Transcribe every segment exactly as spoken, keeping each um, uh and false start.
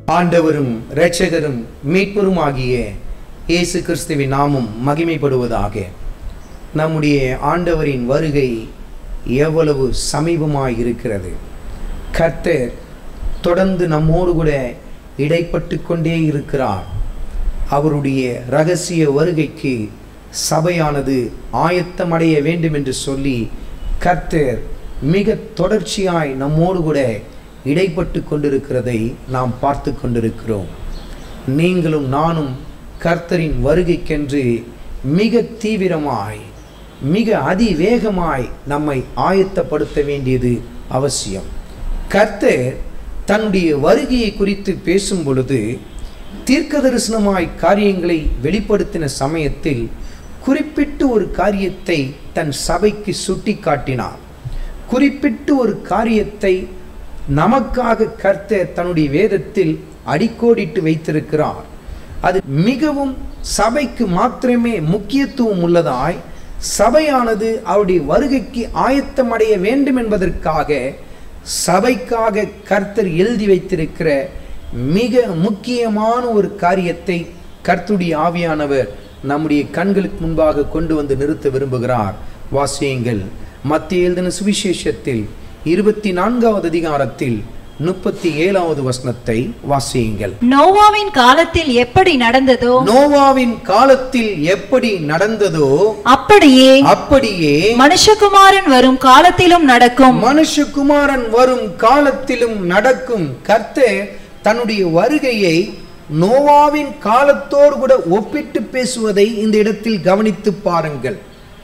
ஆண்டவரும் இரட்சகரும் மீட்பருமாகிய இயேசு கிறிஸ்துவின் நாமம் மகிமைப்படுவதாக. நம்முடைய ஆண்டவரின் வருகை எவ்வளவு சமீபமாய் இருக்கிறது. கர்த்தர் தொடர்ந்து நம்மோடு கூட இடைப்பட்டு கொண்டே இருக்கிறார். அவருடைய இரகசிய வருகைக்கு சபையானது ஆயத்தமடைய வேண்டும் என்று சொல்லி கர்த்தர் மிக தொடர்ச்சியாய் நம்மோடு கூட இடைப்பட்டு கொண்டிருக்கிறதை நாம் பார்த்து கொண்டிருக்கிறோம். நீங்களும் நானும் கர்த்தரின் வருகைக்கென்று மிக தீவிரமாய் மிக அதிவேகமாய் நம்மை ஆயத்தப்படுத்த வேண்டியது அவசியம். கர்த்தர் தன்னுடைய வருகையை குறித்து பேசும் பொழுது தீர்க்கதரிசனமாய் காரியங்களை வெளிப்படுத்தின சமயத்தில் குறிப்பிட்டு ஒரு காரியத்தை தன் சபைக்கு சுட்டி காட்டினார். குறிப்பிட்டு ஒரு காரியத்தை நமக்காக கர்த்தர் தன்னுடைய வேதத்தில் அடிக்கோடிட்டு வைத்திருக்கிறார். அது மிகவும் சபைக்கு மாத்திரமே முக்கியத்துவம் உள்ளதாய் சபையானது அவருடைய வருகைக்கு ஆயத்தமடைய வேண்டும் என்பதற்காக சபைக்காக கர்த்தர் எழுதி வைத்திருக்கிற மிக முக்கியமான ஒரு காரியத்தை கர்த்தருடைய ஆவியானவர் நம்முடைய கண்களுக்கு முன்பாக கொண்டு வந்து நிறுத்த விரும்புகிறார். வாசியுங்கள். மத்திய எழுதின சுவிசேஷத்தில் இருபத்தி நான்காவது அதிகாரத்தில் முப்பத்தி ஏழாவது வசனத்தை வாசியுங்கள். நோவாவின் காலத்தில் எப்படி நடந்ததோ நோவாவின் காலத்தில் எப்படி நடந்ததோ அப்படியே அப்படியே மனுஷகுமாரன் வரும் காலத்திலும் நடக்கும். மனுஷகுமாரன் வரும் காலத்திலும் நடக்கும். கர்த்தர் தன்னுடைய வருகையை நோவாவின் காலத்தோடு கூட ஒப்பிட்டு பேசுவதை இந்த இடத்தில் கவனித்து பாருங்கள்.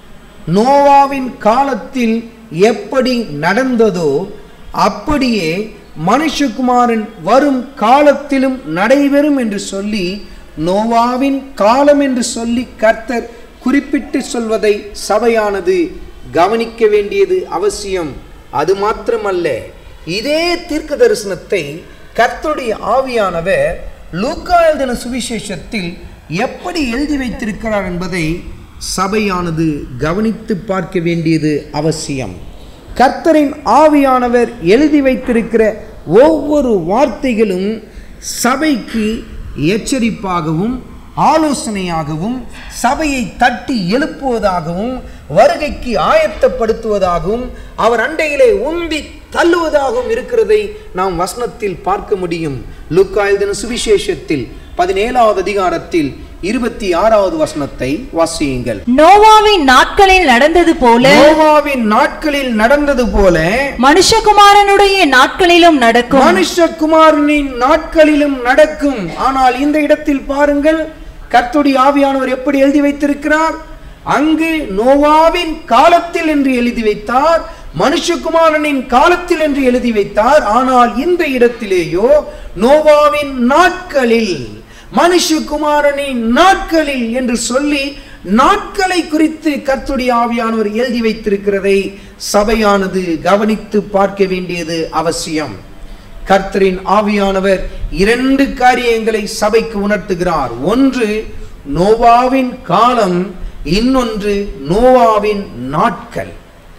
நோவாவின் காலத்தில் எப்படி நடந்ததோ அப்படியே மனுஷகுமாரன் வரும் காலத்திலும் நடைபெறும் என்று சொல்லி நோவாவின் காலம் என்று சொல்லி கர்த்தர் குறிப்பிட்டு சொல்வதை சபையானது கவனிக்க வேண்டியது அவசியம். அது மாத்திரமல்ல, இதே தீர்க்க தரிசனத்தை கர்த்தருடைய ஆவியானவர் லூக்கா எழுதின சுவிசேஷத்தில் எப்படி எழுதி வைத்திருக்கிறார் என்பதை சபையானது கவனித்து பார்க்க வேண்டியது அவசியம். கர்த்தரின் ஆவியானவர் எழுதி வைத்திருக்கிற ஒவ்வொரு வார்த்தைகளும் சபைக்கு எச்சரிப்பாகவும் ஆலோசனையாகவும் சபையை தட்டி எழுப்புவதாகவும் வருகைக்கு ஆயத்தப்படுத்துவதாகவும் அவர் அண்டையிலே உந்தி தள்ளுவதாகவும் இருக்கிறதை நாம் வசனத்தில் பார்க்க முடியும். லூக்கா எழுதின சுவிசேஷத்தில் பதினேழாவது அதிகாரத்தில் இருபத்தி ஆறாவது வசனத்தை வாசியுங்கள். நோவாவின் நாட்களில் நடந்தது போல நோவாவின் நாட்களில் நடந்தது போல மனுஷகுமாரனுடைய நாட்களிலும் நடக்கும். மனுஷகுமாரனின் நாட்களிலும் நடக்கும். ஆனால் இந்த இடத்தில் பாருங்கள், கர்த்தருடைய ஆவியானவர் எப்படி எழுதி வைத்திருக்கிறார். அங்கு நோவாவின் காலத்தில் என்று எழுதி வைத்தார், மனுஷகுமாரனின் காலத்தில் என்று எழுதி வைத்தார். ஆனால் இந்த இடத்திலேயோ நோவாவின் நாட்களில் மனுஷகுமாரனின் நாட்களில் என்று சொல்லி நாட்களை குறித்து கர்த்தருடைய ஆவியானவர் எழுதி வைத்திருக்கிறதை சபையானது கவனித்து பார்க்க வேண்டியது அவசியம். கர்த்தரின் ஆவியானவர் இரண்டு காரியங்களை சபைக்கு உணர்த்துகிறார். ஒன்று நோவாவின் காலம், இன்னொன்று நோவாவின் நாட்கள்.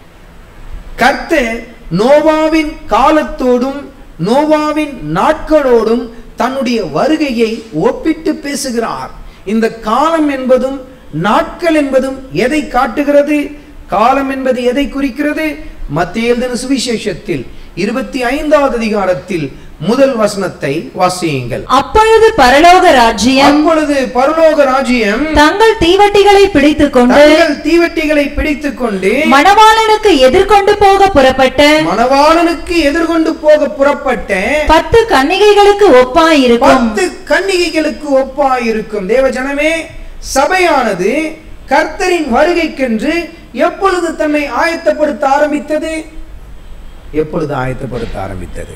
கர்த்தர் நோவாவின் காலத்தோடும் நோவாவின் நாட்களோடும் தன்னுடைய வருகையை ஒப்பிட்டு பேசுகிறார். இந்த காலம் என்பதும் நாட்கள் என்பதும் எதை காட்டுகிறது? காலம் என்பது எதை குறிக்கிறது? மத்திய எழுதின சுவிசேஷத்தில் இருபத்தி ஐந்தாவது அதிகாரத்தில் முதல் வசனத்தை வாசியுங்கள். அப்பொழுது பரலோக ராஜ்யம் அப்பொழுது பரலோக ராஜ்யம் தங்கள் தீவட்டிகளை பிடித்துக் கொண்டு தங்கள் தீவட்டிகளை பிடித்துக் கொண்டு மணவாளனுக்கு எதிர்கொண்டு போக புறப்பட்ட மணவாளனுக்கு எதிர்கொண்டு போக புறப்பட்ட பத்து கன்னிகைகளுக்கு ஒப்பாயிருக்கும். பத்து கன்னிகைகளுக்கு ஒப்பாயிருக்கும். தேவ ஜனமே, சபையானது கர்த்தரின் வருகைக்கென்று எப்பொழுது தன்னை ஆயத்தப்படுத்த ஆரம்பித்தது? எப்பொழுது ஆயத்தப்படுத்த ஆரம்பித்தது?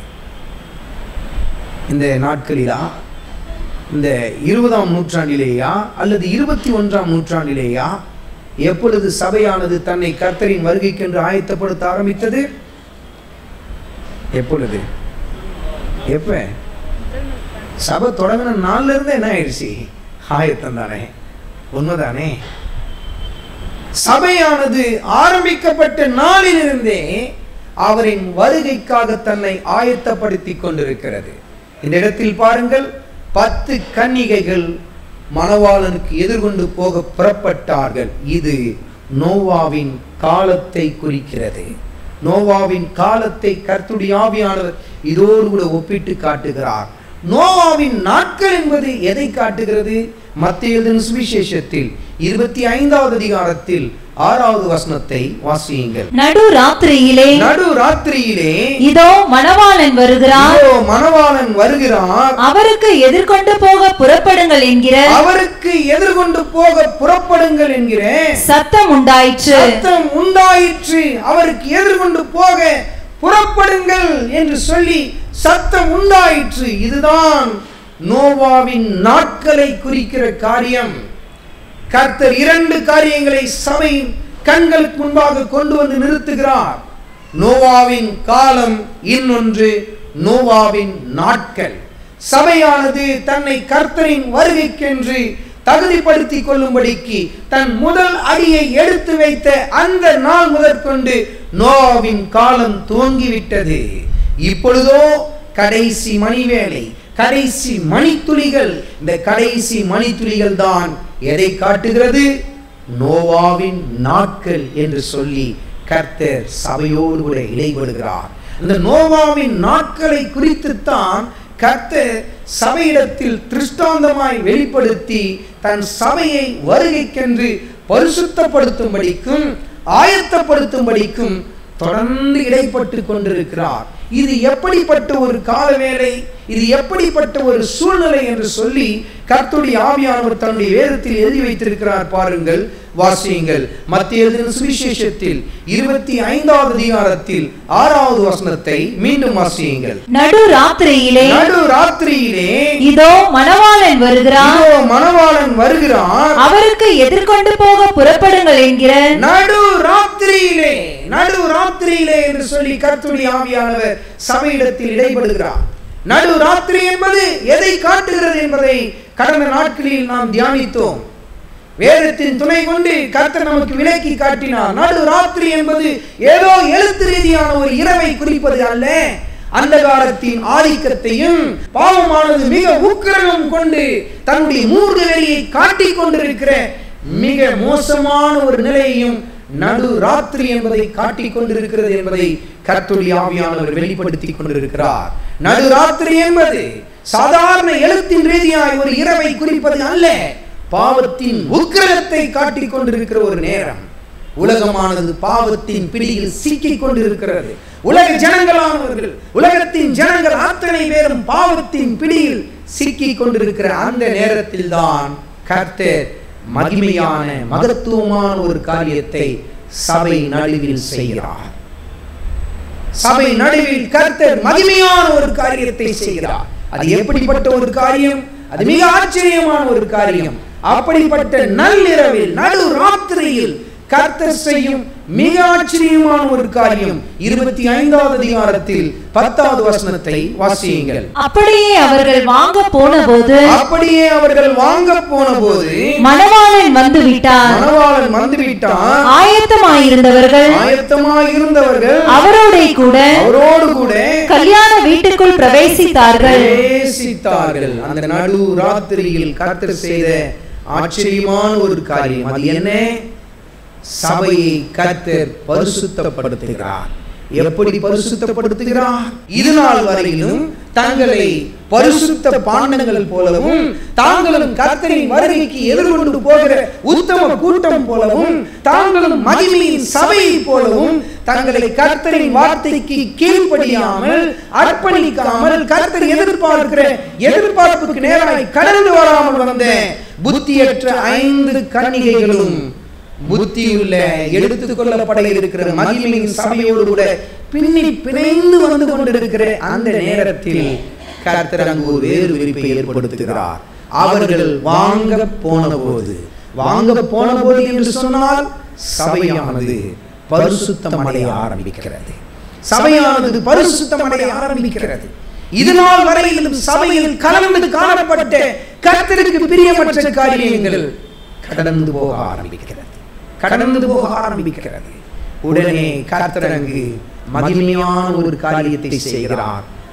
இந்த நாட்களிலா? இந்த இருபதாம் நூற்றாண்டிலேயா அல்லது இருபத்தி ஒன்றாம் நூற்றாண்டிலேயா? எப்பொழுது சபையானது தன்னை கர்த்தரின் வருகைக்கென்று ஆயத்தப்படுத்த ஆரம்பித்தது? எப்பொழுது? எப்ப? சபை தொடங்கின நாள்ல இருந்து என்ன ஆயிடுச்சு? ஆயத்தம் தானே, உண்மைதானே? சபையானது ஆரம்பிக்கப்பட்ட நாளிலிருந்தே அவரின் வருகைக்காக தன்னை ஆயத்தப்படுத்தி கொண்டிருக்கிறது. இந்த இடத்தில் பாருங்கள், பத்து கன்னிகைகள் மணவாளனுக்கு எதிர்கொண்டு போக புறப்பட்டார்கள். இது நோவாவின் காலத்தை குறிக்கிறது. நோவாவின் காலத்தை கர்த்தருடைய ஆவியானவர் இதோடு கூட ஒப்பிட்டு காட்டுகிறார். நோவாவின் நாட்கள் என்பது எதை காட்டுகிறது? மத்தேயு எழுதின சுவிசேஷத்தில் இருபத்தி ஐந்தாவது அதிகாரத்தில் ஆறாவது வசனத்தை வாசியுங்கள். நடு ராத்திரியிலே நடு ராத்திரியிலே இதோ மணவாளன் வருகிறார், இதோ மணவாளன் வருகிறார், அவருக்கு எதிர்கொண்டு போக புறப்படுங்கள் என்கிற அவருக்கு எதிர்கொண்டு போக புறப்படுங்கள் என்கிற சத்தம் உண்டாயிற்று. சத்தம் உண்டாயிற்று. அவருக்கு எதிர்கொண்டு போக புறப்படுங்கள் என்று சொல்லி சத்தம் உண்டாயிற்று. இதுதான் நோவாவின் நாட்களை குறிக்கிற காரியம். கர்த்தர் இரண்டு காரியங்களை சபையின் கண்களுக்கு முன்பாக கொண்டு வந்து நிறுத்துகிறார். நோவாவின் காலம், இன்னொன்று நோவாவின் நாட்கள். சபையானது தன்னை கர்த்தரின் வருகைக்கென்று தகுதிப்படுத்திக் கொள்ளும்படிக்கு தன் முதல் அடியை எடுத்து வைத்த அந்த நாள் முதற்கொண்டு நோவாவின் காலம் துவங்கிவிட்டது. இப்பொழுதோ கடைசி மணிவேளை, கடைசி மணித்துளிகள். இந்த கடைசி மணித்துளிகள் தான் எதை காட்டுகிறது? நோவாவின் நாட்கள் என்று சொல்லி கர்த்தர் சபையோடு கூட இடைபடுகிறார். இந்த நோவாவின் நாட்களை குறித்துத்தான் கர்த்தர் சபையிடத்தில் திருஷ்டாந்தமாய் வெளிப்படுத்தி தன் சபையை வருகைக்கென்று பரிசுத்தப்படுத்தும்படிக்கும் ஆயத்தப்படுத்தும்படிக்கும் தொடர்ந்து இடைப்பட்டு கொண்டிருக்கிறார். இது எப்படிப்பட்ட ஒரு காலவேளை, இது எப்படிப்பட்ட ஒரு சூழ்நிலை என்று சொல்லி கர்த்தருடைய ஆவியானவர் தன்னுடைய வேதத்தில் எழுதி வைத்திருக்கிறார். பாருங்கள், வாசியுங்கள். மத்தேயு எழுதின சுவிசேஷத்தில் இருபத்தி ஐந்தாவது அதிகாரத்தில் ஆறாவது வசனத்தை மீண்டும் வாசியுங்கள். நடு ராத்திரியிலே நடு ராத்திரியிலே இதோ மணவாளன் வருகிறார், இதோ மணவாளன் வருகிறார், அவருக்கு எதிர்கொண்டு போக புறப்படுங்கள் என்கிற நடு ராத்திரியிலே, நடு ராத்திரியிலே என்று சொல்லி கர்த்தருடைய ஆவியானவர் சபையிடத்தில் இடைபடுகிறார். நடு ராத்திரி என்பது எதை காட்டுகிறது என்பதை கடந்த நாட்களில் நாம் தியானித்தோம். வேதத்தின் துணை கொண்டு கர்த்தர் நமக்கு விளக்கி காட்டினார். நடு ராத்திரி என்பது ஏதோ எழுத்து ரீதியான ஒரு இரவை குறிப்பது அல்ல. அந்தகாரத்தின் ஆதிக்கத்தையும் பாவமானது மிக உக்கிரகம் கொண்டு தன்னுடைய மூன்று வெளியை காட்டிக் கொண்டிருக்கிற மிக மோசமான ஒரு நிலையையும் நடு ராத்திரி என்பதை காட்டிக் கொண்டிருக்கிறது என்பதை கர்த்தருடைய ஆவியானவர் வெளிப்படுத்திக் கொண்டிருக்கிறார். நடு ராத்திரி என்பது சாதாரண எழுத்தின் ரீதியாய் ஒரு இரவை குறிப்பது அல்ல. பாவத்தின் உக்கிரகத்தை காட்டிக் கொண்டிருக்கிற ஒரு நேரம். உலகமானது பாவத்தின் பிடியில் சிக்கிக் கொண்டிருக்கிறது. உலக ஜனங்களானவர்கள், உலகத்தின் ஜனங்கள் அத்தனை பேரும் பாவத்தின் பிடியில் சிக்கிக் கொண்டிருக்கிற அந்த நேரத்தில் தான் கர்த்தர் மகிமையான மகத்துவமான ஒரு காரியத்தை சபை நடுவில் செய்கிறார். சபை நடுவில் கர்த்தர் மகிமையான ஒரு காரியத்தை செய்கிறார். அது எப்படிப்பட்ட ஒரு காரியம்? அது மிக ஆச்சரியமான ஒரு காரியம். அப்படிப்பட்ட நள்ளிரவில், நடு ராத்திரியில் கர்த்தர் செய்யும் மிக ஆச்சரியமான ஒரு காரியம். இருபத்தி ஐந்தாவது அதிகாரத்தில் பத்தாவது வசனத்தை வாசியுங்கள். அப்படியே அவர்கள் வாங்க போன போது அப்படியே அவர்கள் வாங்க போன போது மணவாளன் வந்து விட்டார். மணவாளன் வந்து விட்டார். ஆயத்தமாயிருந்தவர்கள் ஆயத்தமாயிருந்தவர்கள் அவரோட கூட அவரோடு கூட கல்யாண வீட்டுக்குள் பிரவேசித்தார்கள். பிரவேசித்தார்கள். அந்த நடு ராத்திரியில் கர்த்தர் செய்த ஆச்சரியமான ஒரு காரியம். அது என்ன? சபையை கர்த்தர் பரிசுத்தப்படுத்துகிறார். எப்படி பரிசுத்தப்படுத்துகிறார்? இது நாள் வரையிலும் தங்களை பரிசுத்த பாண்டங்கள் போலவும், தாங்களும் கர்த்தரின் வருகைக்கு எதிர்கொண்டு போகிற உத்தம கூட்டம் போலவும், தாங்களும் மகிமையின் சபையை போலவும் தங்களை கர்த்தரின் வார்த்தைக்கு கீழ்ப்படியாமல், அர்ப்பணிக்காமல், கர்த்தர் எதிர்பார்க்கிற எதிர்பார்ப்புக்கு நேராய் கடந்து வராமல் வந்த புத்தியற்ற ஐந்து கன்னிகைகளும் புத்தியுள்ள எடுத்துக் கொள்ளப்பட இருக்கிற மகிமையின் சபையோடு கூட பின்னி பிணைந்து வந்து கொண்டிருக்கிற அந்த நேரத்தில் கர்த்தர் அங்கு ஒரு வேறு விரிப்பை ஏற்படுத்துகிறார். அவர்கள் வாங்க போன போது, வாங்க போன போது என்று சொன்னால் சபையானது பரிசுத்தம் அடைய ஆரம்பிக்கிறது. சபையானது பரிசுத்தம் அடைய ஆரம்பிக்கிறது. இதனால் வரையிலும் சபையில் கலந்து காணப்பட்ட கர்த்தருக்கு பிரியமற்ற காரியங்கள் கடந்து போக ஆரம்பிக்கிறது. கடந்து போக ஆரம்பிக்கிறது. உடனே கர்த்தர் அங்கு மகிமையான ஒரு காரியத்தை செய்கிறார்.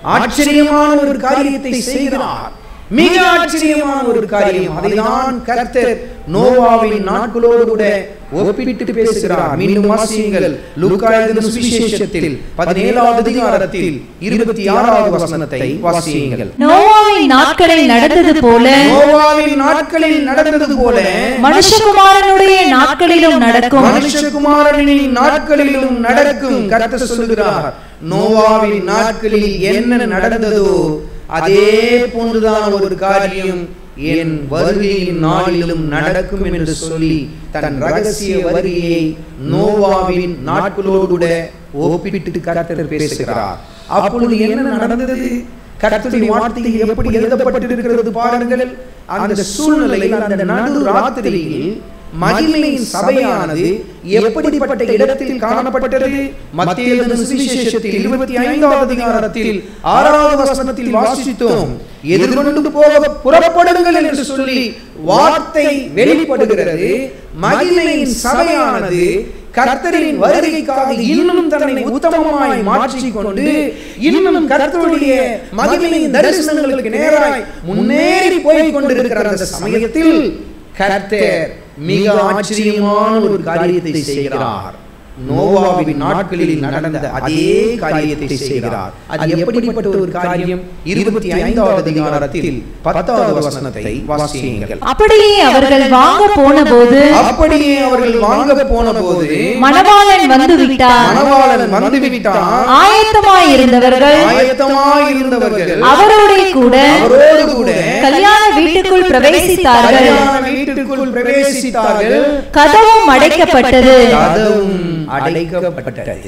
ஆச்சரியமான ஒரு காரியத்தை செய்கிறார். மிக ஆச்சரியமான ஒரு காரியம். அதைதான் கர்த்தர் நோவாவின் நாட்களோடு கூட ஒப்பிட்டு பேசுகிறார். மீண்டும் வாசியுங்கள். லூக்கா எழுதின சுவிசேஷத்தில் பதினேழாவது அதிகாரத்தில் இருபத்தி ஆறாவது வசனத்தை வாசியுங்கள். நோவாவின் நாட்களில் நடந்தது போல நோவாவின் நாட்களில் நடந்தது போல மனுஷகுமாரனுடைய நாட்களிலும் நடக்கும். மனுஷகுமாரனின் நாட்களிலும் நடக்கும். கர்த்தர் சொல்கிறார், நோவாவின் நாட்களில் என்ன நடந்ததோ அதே போன்றுதான் ஒரு காரியம் என் வருகையின் நாளிலும் நடக்கும் என்று சொல்லி தன் ரகசிய வருகையை நோவாவின் நாட்களோடு ஒப்பிட்டு கர்த்தர் பேசுகிறார். அப்பொழுது என்ன நடந்தது? கர்த்தருடைய வார்த்தை எப்படி எழுதப்பட்டிருக்கிறது பாருங்கள். அந்த சூழ்நிலையில், அந்த நடு ராத்திரியில் மகிமையின் சபையானது எப்படிப்பட்ட இடத்தில் காணப்பட்டது? மத்தேயு எழுதின சுவிசேஷத்தில் இருபத்தி ஐந்தாவது அதிகாரத்தில் ஆறாவது வசனத்தில் வாசித்தோம். எதிர்கொண்டு போக புறப்படுங்கள் என்று சொல்லி வார்த்தை வெளிப்படுகிறது. மகிமையின் சபையானது கர்த்தரின் வருகைக்காக இன்னும் தன்னை உத்தமமாய் மாற்றிக்கொண்டு இன்னும் கர்த்தருடைய மகிமையின் தரிசனங்களுக்கு நேராய் முன்னேறி போய் கொண்டிருக்கிற அந்த சமயத்தில் கர்த்தர் மிக ஆச்சரியமான ஒரு காரியத்தை செய்கிறார். நோவாவின் நாட்களில் நடந்த அதே காரியத்தை செய்கிறார். அது எப்படிப்பட்ட ஒரு காரியம்? இருபத்தி ஐந்தாவது அதிகாரத்தில் பத்தாவது வசனத்தை வாசியுங்கள். அப்படியே அவர்கள் வாங்க போன போது அப்படியே அவர்கள் வாங்க போன போது மணவாளன் வந்து விட்டார். மணவாளன் வந்து விட்டார். ஆயத்தமாய் இருந்தவர்கள் ஆயத்தமாய் இருந்தவர்கள் அவரோடு கூட அவரோடு கூட கல்யாண வீட்டுக்குள் பிரவேசித்தார்கள். கல்யாண வீட்டுக்குள் பிரவேசித்தார்கள். கதவும் அடைக்கப்பட்டது. கதவும் அடைக்கப்பட்டது.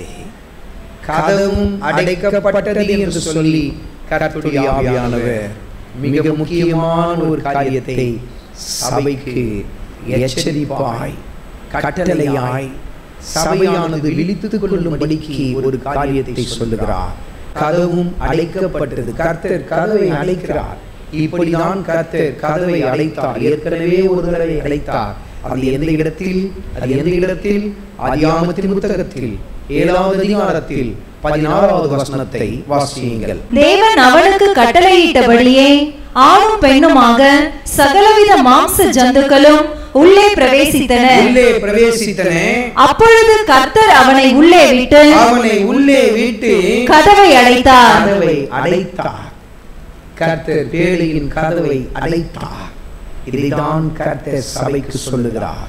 கதவும் அடைக்கப்பட்டது என்று சொல்லி கர்த்தருடைய ஆவியானவர் மிக முக்கியமான ஒரு காரியத்தை சபைக்கு எச்சரிப்பாய், கட்டளையாய் சபையானது விழித்துக் கொள்ளும்படிக்கு ஒரு காரியத்தை சொல்லுகிறார். கதவும் அடைக்கப்பட்டது. கர்த்தர் கதவை அடைக்கிறார். இப்படிதான் கர்த்தர் கதவை அடைத்தார். ஏற்கனவே ஒரு தடவை அடைத்தார். அது எந்த இடத்தில்? அது எந்த இடத்தில்? ஆதியாகமத்தின் புத்தகத்தில் ஏழாவது அதிகாரத்தில் பதினாறாவது வசனத்தை வாசியுங்கள். தேவன் அவனுக்கு கட்டளையிட்டபடியே ஆணும் பெண்ணுமாக சகலவித மாம்ச ஜந்துக்களும் உள்ளே பிரவேசித்தன. உள்ளே பிரவேசித்தன. அப்பொழுது கர்த்தர் அவனை உள்ளே விட்டு அவனை உள்ளே விட்டு கதவை அடைத்தார். கதவை அடைத்தார். கர்த்தர் பேழையின் கதவை அடைத்தார். இதைதான் கர்த்தர் சபைக்கு சொல்லுகிறார்.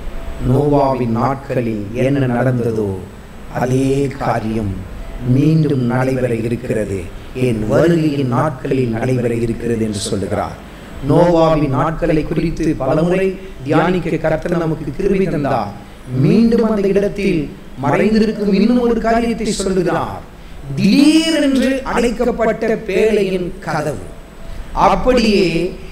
நோவாவின் நாட்களில் என்ன நடந்ததோ அதே காரியம் மீண்டும் நடைபெற இருக்கிறது. என் வருகையின் நாட்களில் நடைபெற இருக்கிறது என்று சொல்லுகிறார். நோவாவின் நாட்களை குறித்து பலமுறை தியானிக்க கர்த்தர் நமக்கு கிருபை தந்தார். மீண்டும் அந்த இடத்தில் மறைந்திருக்கும் இன்னும் ஒரு காரியத்தை சொல்லுகிறார். திடீரென்று அடைக்கப்பட்ட பேழையின் கதவு அப்படியே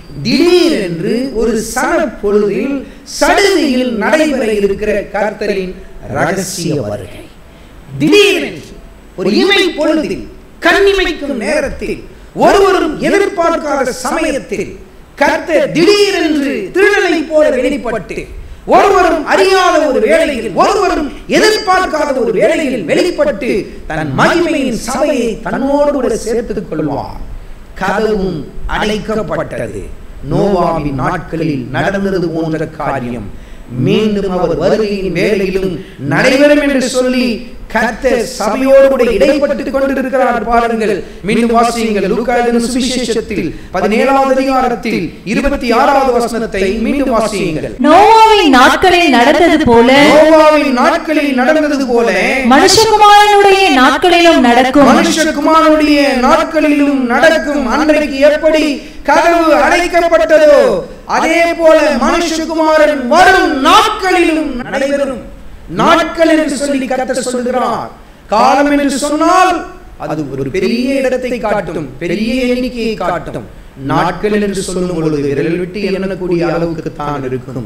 திடீரென்று ஒரு சன பொழுதில் சடுதியில் நடைபெற இருக்கிற கர்த்தரின் ரகசிய வருகை. திடீரென்று ஒரு இமை பொழுதில், கண்ணிமைக்கும் நேரத்தில், ஒருவரும் எதிர்பார்க்காத சமயத்தில் கர்த்தர் திடீரென்று திருடனை போல வெளிப்பட்டு, ஒருவரும் அறியாத ஒரு வேளையில், ஒருவரும் எதிர்பார்க்காத ஒரு வேளையில் வெளிப்பட்டு தன் மகிமையின் சபையை தன்னோடு கூட சேர்த்துக் கொள்வார். கதவும் அடைக்கப்பட்டது. நோவாவின் நாட்களில் நடந்தது போன்ற காரியம் மீண்டும் அவர் வருகையின் வேளையிலும் நடைபெறும் என்று சொல்லி கர்த்தர் சபையோடு கூட இடைப்பட்டுக் கொண்டிருக்கிறார். பாருங்கள், மீண்டும் வாசியுங்கள். லூக்கா எழுதின சுவிசேஷத்தில் பதினேழாவது அதிகாரத்தில் இருபத்தி ஆறாவது வசனத்தை மீண்டும் வாசியுங்கள். நோவாவின் நாட்களில் நடந்தது போல நோவாவின் நாட்களில் நடந்தது போல மனுஷகுமாரனுடைய நாட்களிலும் நடக்கும். மனுஷகுமாரனுடைய நாட்களிலும் நடக்கும். அன்றைக்கு எப்படி கதவு அடைக்கப்பட்டதோ அதே போல மனுஷகுமாரன் வரும் நாட்களிலும் நடைபெறும். நாட்கள் என்று சொல்லி கர்த்தர் சொல்கிறார். காலம் என்று சொன்னால் அது ஒரு பெரிய இடத்தை காட்டும், பெரிய எண்ணிக்கையை காட்டும். நாட்கள் என்று சொல்லும் பொழுது விரல் விட்டு எண்ணக்கூடிய அளவுக்கு தான் இருக்கும்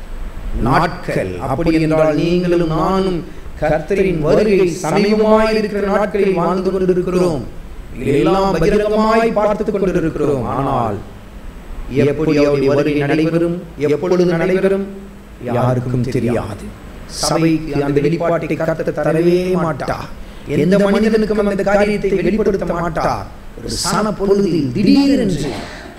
நாட்கள். அப்படி என்றால் நீங்களும் நானும் கர்த்தரின் வருகை சமீபமாய் இருக்கிற நாட்களில் வாழ்ந்து கொண்டிருக்கிறோம். எல்லாம் பகிரங்கமாய் பார்த்துக் கொண்டிருக்கிறோம். ஆனால் எப்படி அவருடைய வருகை நடைபெறும், எப்பொழுது நடைபெறும் யாருக்கும் தெரியாது. சபைக்கு அந்த வெளிப்பாட்டை கர்த்தர் தரவே மாட்டார். எந்த மனிதனுக்கும் அந்த காரியத்தை வெளிப்படுத்த மாட்டார். ஒரு சன பொழுதில் திடீரென்று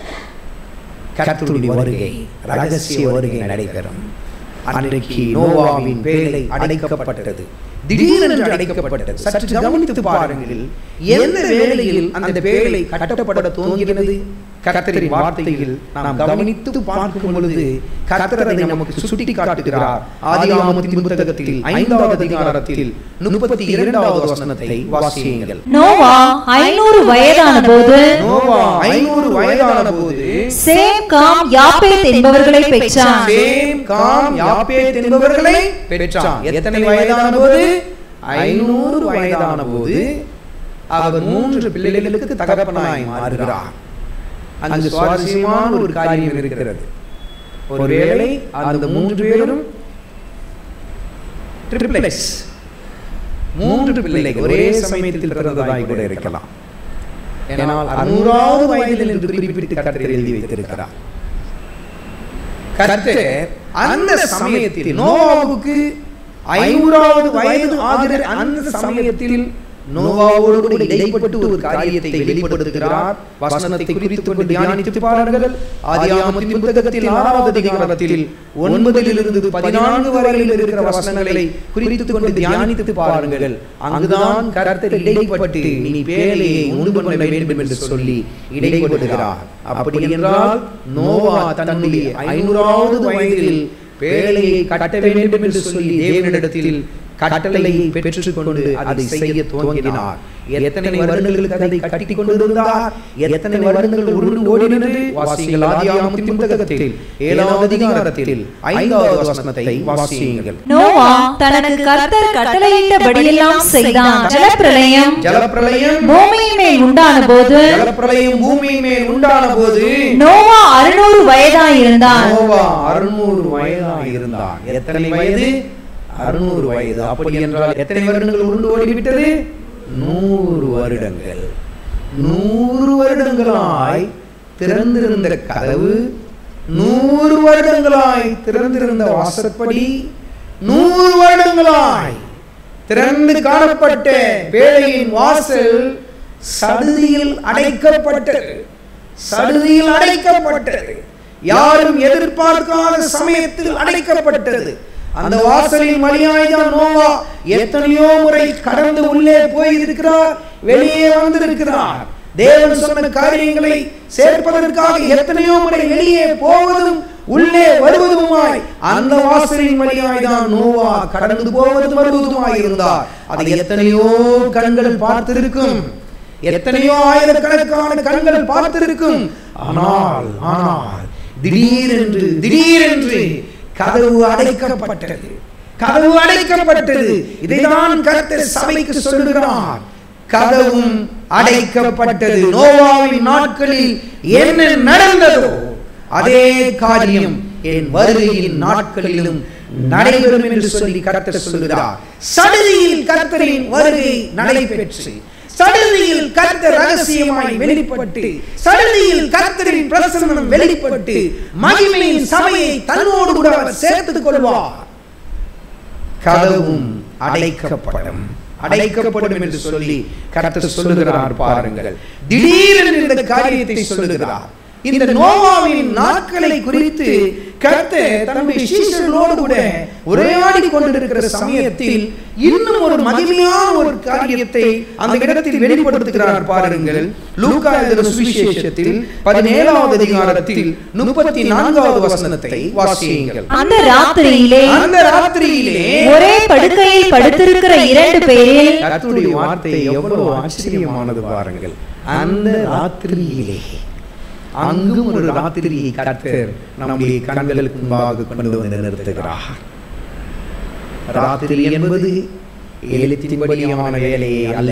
கர்த்தருடைய வருகை, ரகசிய வருகை நடைபெறும். அன்றைக்கு நோவாவின் பேழை அடைக்கப்பட்டது, திடீரென்று அடைக்கப்பட்டது. சற்று கவனித்து பாருங்கள், எந்த வேளையில் அந்த பேழை கட்டப்பட துவங்கினது? கர்த்தரின் வார்த்தையில் நாம் கவனித்து பார்க்கும் பொழுது கர்த்தர் அதை நமக்கு சுட்டி காட்டுகிறார். ஆதியாகமத்தின் புத்தகத்தில் ஐந்தாவது அதிகாரத்தில் முப்பத்தி இரண்டாவது வசனத்தை வாசியுங்கள். நோவா ஐநூறு வயதான போது நோவா ஐநூறு வயதான போது சேம் காம் யாப்பேத் என்பவர்களை பெற்றான். சேம் காம் யாப்பேத் என்பவர்களை பெற்றான். எத்தனை வயதான போது? ஐநூறு வயதான போது அவர் மூன்று பிள்ளைகளுக்கு தகப்பனாய் மாறுகிறார். அங்கு சுவாரஸ்யமான ஒரு காரியம் இருக்கிறது. ஒருவேளை அந்த மூன்று பேரும் ட்ரிப்ளெட்ஸ், மூன்று பிள்ளைகள் ஒரே சமயத்தில் பிறந்ததாய் கூட இருக்கலாம். ஏனால் அறுநூறாவது வயதில் என்று குறிப்பிட்டு கர்த்தர் எழுதி வைத்திருக்கிறார். கர்த்தர் அந்த சமயத்தில் நோவாவுக்கு ஐநூறாவது வயது ஆகிற அந்த சமயத்தில் நோவாவோடு கூட இடைப்பட்டு ஒரு காரியத்தை வெளிப்படுத்துகிறார். வசனத்தை குறித்து கொண்டு தியானித்து பாருங்கள். ஆதியாகமத்தின் புத்தகத்தில் ஆறாவது அதிகாரத்தில் ஒன்பதிலிருந்து பதினான்கு வரையில் இருக்கிற வசனங்களை குறித்து கொண்டு தியானித்து பாருங்கள். அங்குதான் கர்த்தர் இடைப்பட்டு நீ பேழையை உண்டு பண்ண வேண்டும் என்று சொல்லி இடைப்படுகிறார். அப்படி என்றால் நோவா தன்னுடைய ஐநூறாவது வயதில் பேழையை கட்ட வேண்டும் என்று சொல்லி தேவனிடத்தில் கட்டளையை பெற்றுக் கொண்டு அதை செய்ய துவங்கினார். எத்தனை வருடங்களுக்கு அதை கட்டி கொண்டிருந்தார்? எத்தனை வருடங்கள் உருண்டு ஓடினது? வாசியுங்கள். ஆதியாகமத்தின் புத்தகத்தில் ஏழாவது அதிகாரத்தில் ஐந்தாவது வசனத்தை வாசியுங்கள். நோவா தனக்கு கர்த்தர் கட்டளையிட்டபடியெல்லாம் செய்தான். ஜலப்பிரளயம் ஜலப்பிரளயம் பூமியின் மேல் உண்டான போது ஜலப்பிரளயம் பூமியின் மேல் உண்டான போது நோவா அறுநூறு வயதாய் இருந்தான். நோவா அறுநூறு வயதாய் இருந்தான். எத்தனை வயது? அறுநூறு வயது. அப்படி என்றால் எத்தனை வருடங்கள் உருண்டு ஓடிவிட்டது? நூறு வருடங்கள். நூறு வருடங்களாய் திறந்திருந்த கதவு, நூறு வருடங்களாய் திறந்திருந்த வாசற்படி, நூறு வருடங்களாய் திறந்து காணப்பட்ட பேழையின் வாசல் சடுதியில் அடைக்கப்பட்டது. சடுதியில் அடைக்கப்பட்டது. யாரும் எதிர்பார்க்காத சமயத்தில் அடைக்கப்பட்டது. அந்த வாசலின் வழியாய்தான் நோவா எத்தனையோ முறை கடந்து உள்ளே போயிருக்கிறார், வெளியே வந்திருக்கிறார். தேவன் சொன்ன காரியங்களை சேர்ப்பதற்காக எத்தனையோ முறை வெளியே போவதும் உள்ளே வருவதுமாய் அந்த வாசலின் வழியாய்தான் நோவா கடந்து போவதும் வருவதுமாய் இருந்தார். அதை எத்தனையோ கண்கள் பார்த்திருக்கும், எத்தனையோ ஆயிரக்கணக்கான கண்கள் பார்த்திருக்கும். ஆனால் ஆனால் திடீரென்று திடீரென்று கதவு அடைக்கப்பட்டது. கதவு அடைக்கப்பட்டது. இதைதான் கர்த்தர் சபைக்கு சொல்லுகிறார். கதவும் அடைக்கப்பட்டது. நோவாவின் நாட்களில் என்ன நடந்ததோ அதே காரியம் என் வருகையின் நாட்களிலும் நடைபெறும் என்று சொல்லி கர்த்தர் சொல்லுகிறார். சடுதியில் கர்த்தரின் வருகை நடைபெற்று, சடுதியில் கர்த்தர் ரகசியமாய் வெளிப்பட்டு, சடுதியில் கர்த்தரின் பிரசன்னம் வெளிப்பட்டு மகிமையின் சபையை தன்னோடு கூட அவர் சேர்த்துக் கொள்வார். கதவும் அடைக்கப்படும் அடைக்கப்படும் என்று சொல்லி கர்த்தர் சொல்லுகிறார். பாருங்கள், திடீரென்று இந்த காரியத்தை சொல்லுகிறார். இந்த நோவாவின் நாட்களை குறித்து கர்த்தர் தன்னுடைய சீஷர்களோடு கூட உரையாடி கொண்டிருக்கிற சமயத்தில் இன்னும் ஒரு மகிமையான ஒரு காரியத்தை அந்த இடத்தில் வெளிப்படுத்துகிறார். பாருங்கள், லூக்கா எழுதின சுவிசேஷத்தில் பதினேழாவது அதிகாரத்தில் முப்பத்தி நான்காவது வசனத்தை வாசியுங்கள். அந்த ராத்திரியிலே அந்த ராத்திரியிலே ஒரே படுக்கையில் படுத்திருக்கிற இரண்டு பேரில் கர்த்தருடைய வார்த்தை எவ்வளவு ஆச்சரியமானது பாருங்கள். அந்த ராத்திரியிலே, அங்கும் ஒரு ராத்திரியை கர்த்தர் நம்முடைய கண்களுக்கு முன்பாக கொண்டு வந்து நிறுத்துகிறார். ராத்திரி என்பது எழுத்தின்படியான வேலையே அல்ல,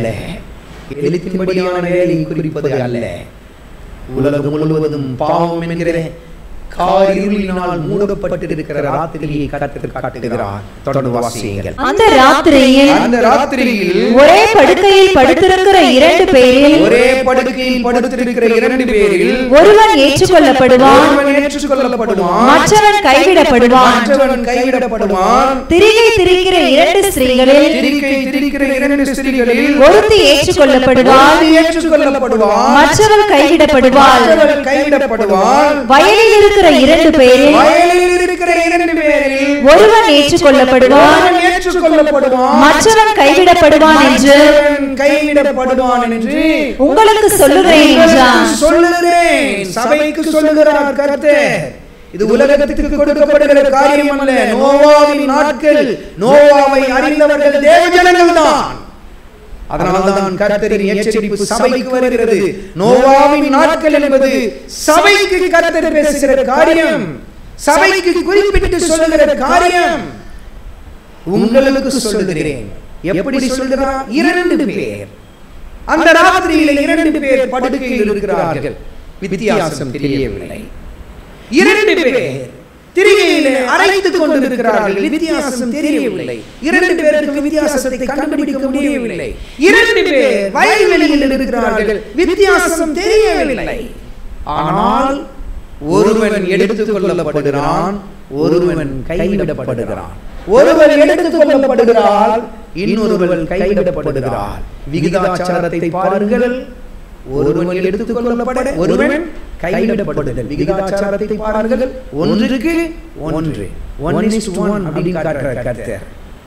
எழுத்தின்படியான வேலையை குறிப்பது அல்ல. உலகம் முழுவதும் பாவம் என்கிற காரிருளினால் மூடப்பட்டிருக்கிற ராத்திரியை கர்த்தர் காட்டுகிறார். தொடர்ந்து வாசியுங்கள். அந்த ராத்திரியில் அந்த ராத்திரியில் ஒரே படுக்கையில் படுத்திருக்கிற இரண்டு பேரில் ஒரே படுக்கையில் படுத்திருக்கிற இரண்டு பேரில் ஒருவன் ஏற்றுக்கொள்ளப்படுவான், ஒருவன் ஏற்றுக்கொள்ளப்படுவான், மற்றவன் கைவிடப்படுவான். மற்றவன் கைவிடப்படுவான். திரிகை திரிக்கிற இரண்டு ஸ்திரீகளில் திரிகை திரிக்கிற இரண்டு ஸ்திரீகளில் ஒருத்தி ஏற்றுக்கொள்ளப்படுவாள், ஏற்றுக்கொள்ளப்படுவான், மற்றவள் கைவிடப்படுவாள். மற்றவள் கைவிடப்படுவான். வயலில் இருக்கிற இரண்டு பேரில் வயலில் இருக்கிற இரண்டு பேரில் ஒருவன் ஏற்றுக்கொள்ளப்படுவான், ஒருவன் ஏற்றுக்கொள்ளப்படுவான், மற்றவன் கைவிடப்படுவான் என்று கைவிடப்படுவான் என்று உங்களுக்கு சொல்லுகிறேன் என்றான். சொல்லுகிறேன், சபைக்கு சொல்லுகிறார் கர்த்தர். இது உலகத்துக்கு கொடுக்கப்படுகிற காரியம் அல்ல. நோவாவின் நாட்கள், நோவாவை அறிந்தவர்கள் தேவஜனங்கள் தான். அதனால்தான் கர்த்தரின் எச்சரிப்பு சபைக்கு வருகிறது. நோவாவின் நாட்கள் என்பது சபைக்கு கர்த்தர் பேசுகிற காரியம், சபைக்கு குறிப்பிட்டு சொல்லுகிற காரியம். உங்களுக்கு சொல்லுகிறேன். எப்படி சொல்லுகிறார்? இரண்டு பேர் அந்த ராத்திரியிலே இரண்டு பேர் படுக்கையில் இருக்கிறார்கள். வித்தியாசம் தெரியவில்லை. இரண்டு பேர் திரிகையிலே அரைத்துக் கொண்டிருக்கிறார்கள். வித்தியாசம் தெரியவில்லை. இரண்டு பேருக்கு வித்தியாசத்தை கண்டுபிடிக்க முடியவில்லை. இரண்டு பேர் வயல்வெளியில் இருக்கிறார்கள். வித்தியாசம் தெரியவில்லை. ஆனால் ஒருவன் எடுத்துக் கொள்ளப்படுகிறான், ஒருவன் கைவிடப்படுகிறான். ஒருவன் எடுத்துக் கொள்ளப்படுகிறாள், இன்னொருவன் கைவிடப்படுகிறாள். விகிதாச்சாரத்தை பாருங்கள். ஒருவன் எடுத்துக் கொள்ளப்பட, ஒருவன் கைவிடப்படுதல். விகிதாச்சாரத்தை பாருங்கள். ஒன்றுக்கு ஒன்று, ஒன் இஸ் டு ஒன் அப்படின்னு காட்டுறார் கர்த்தர்.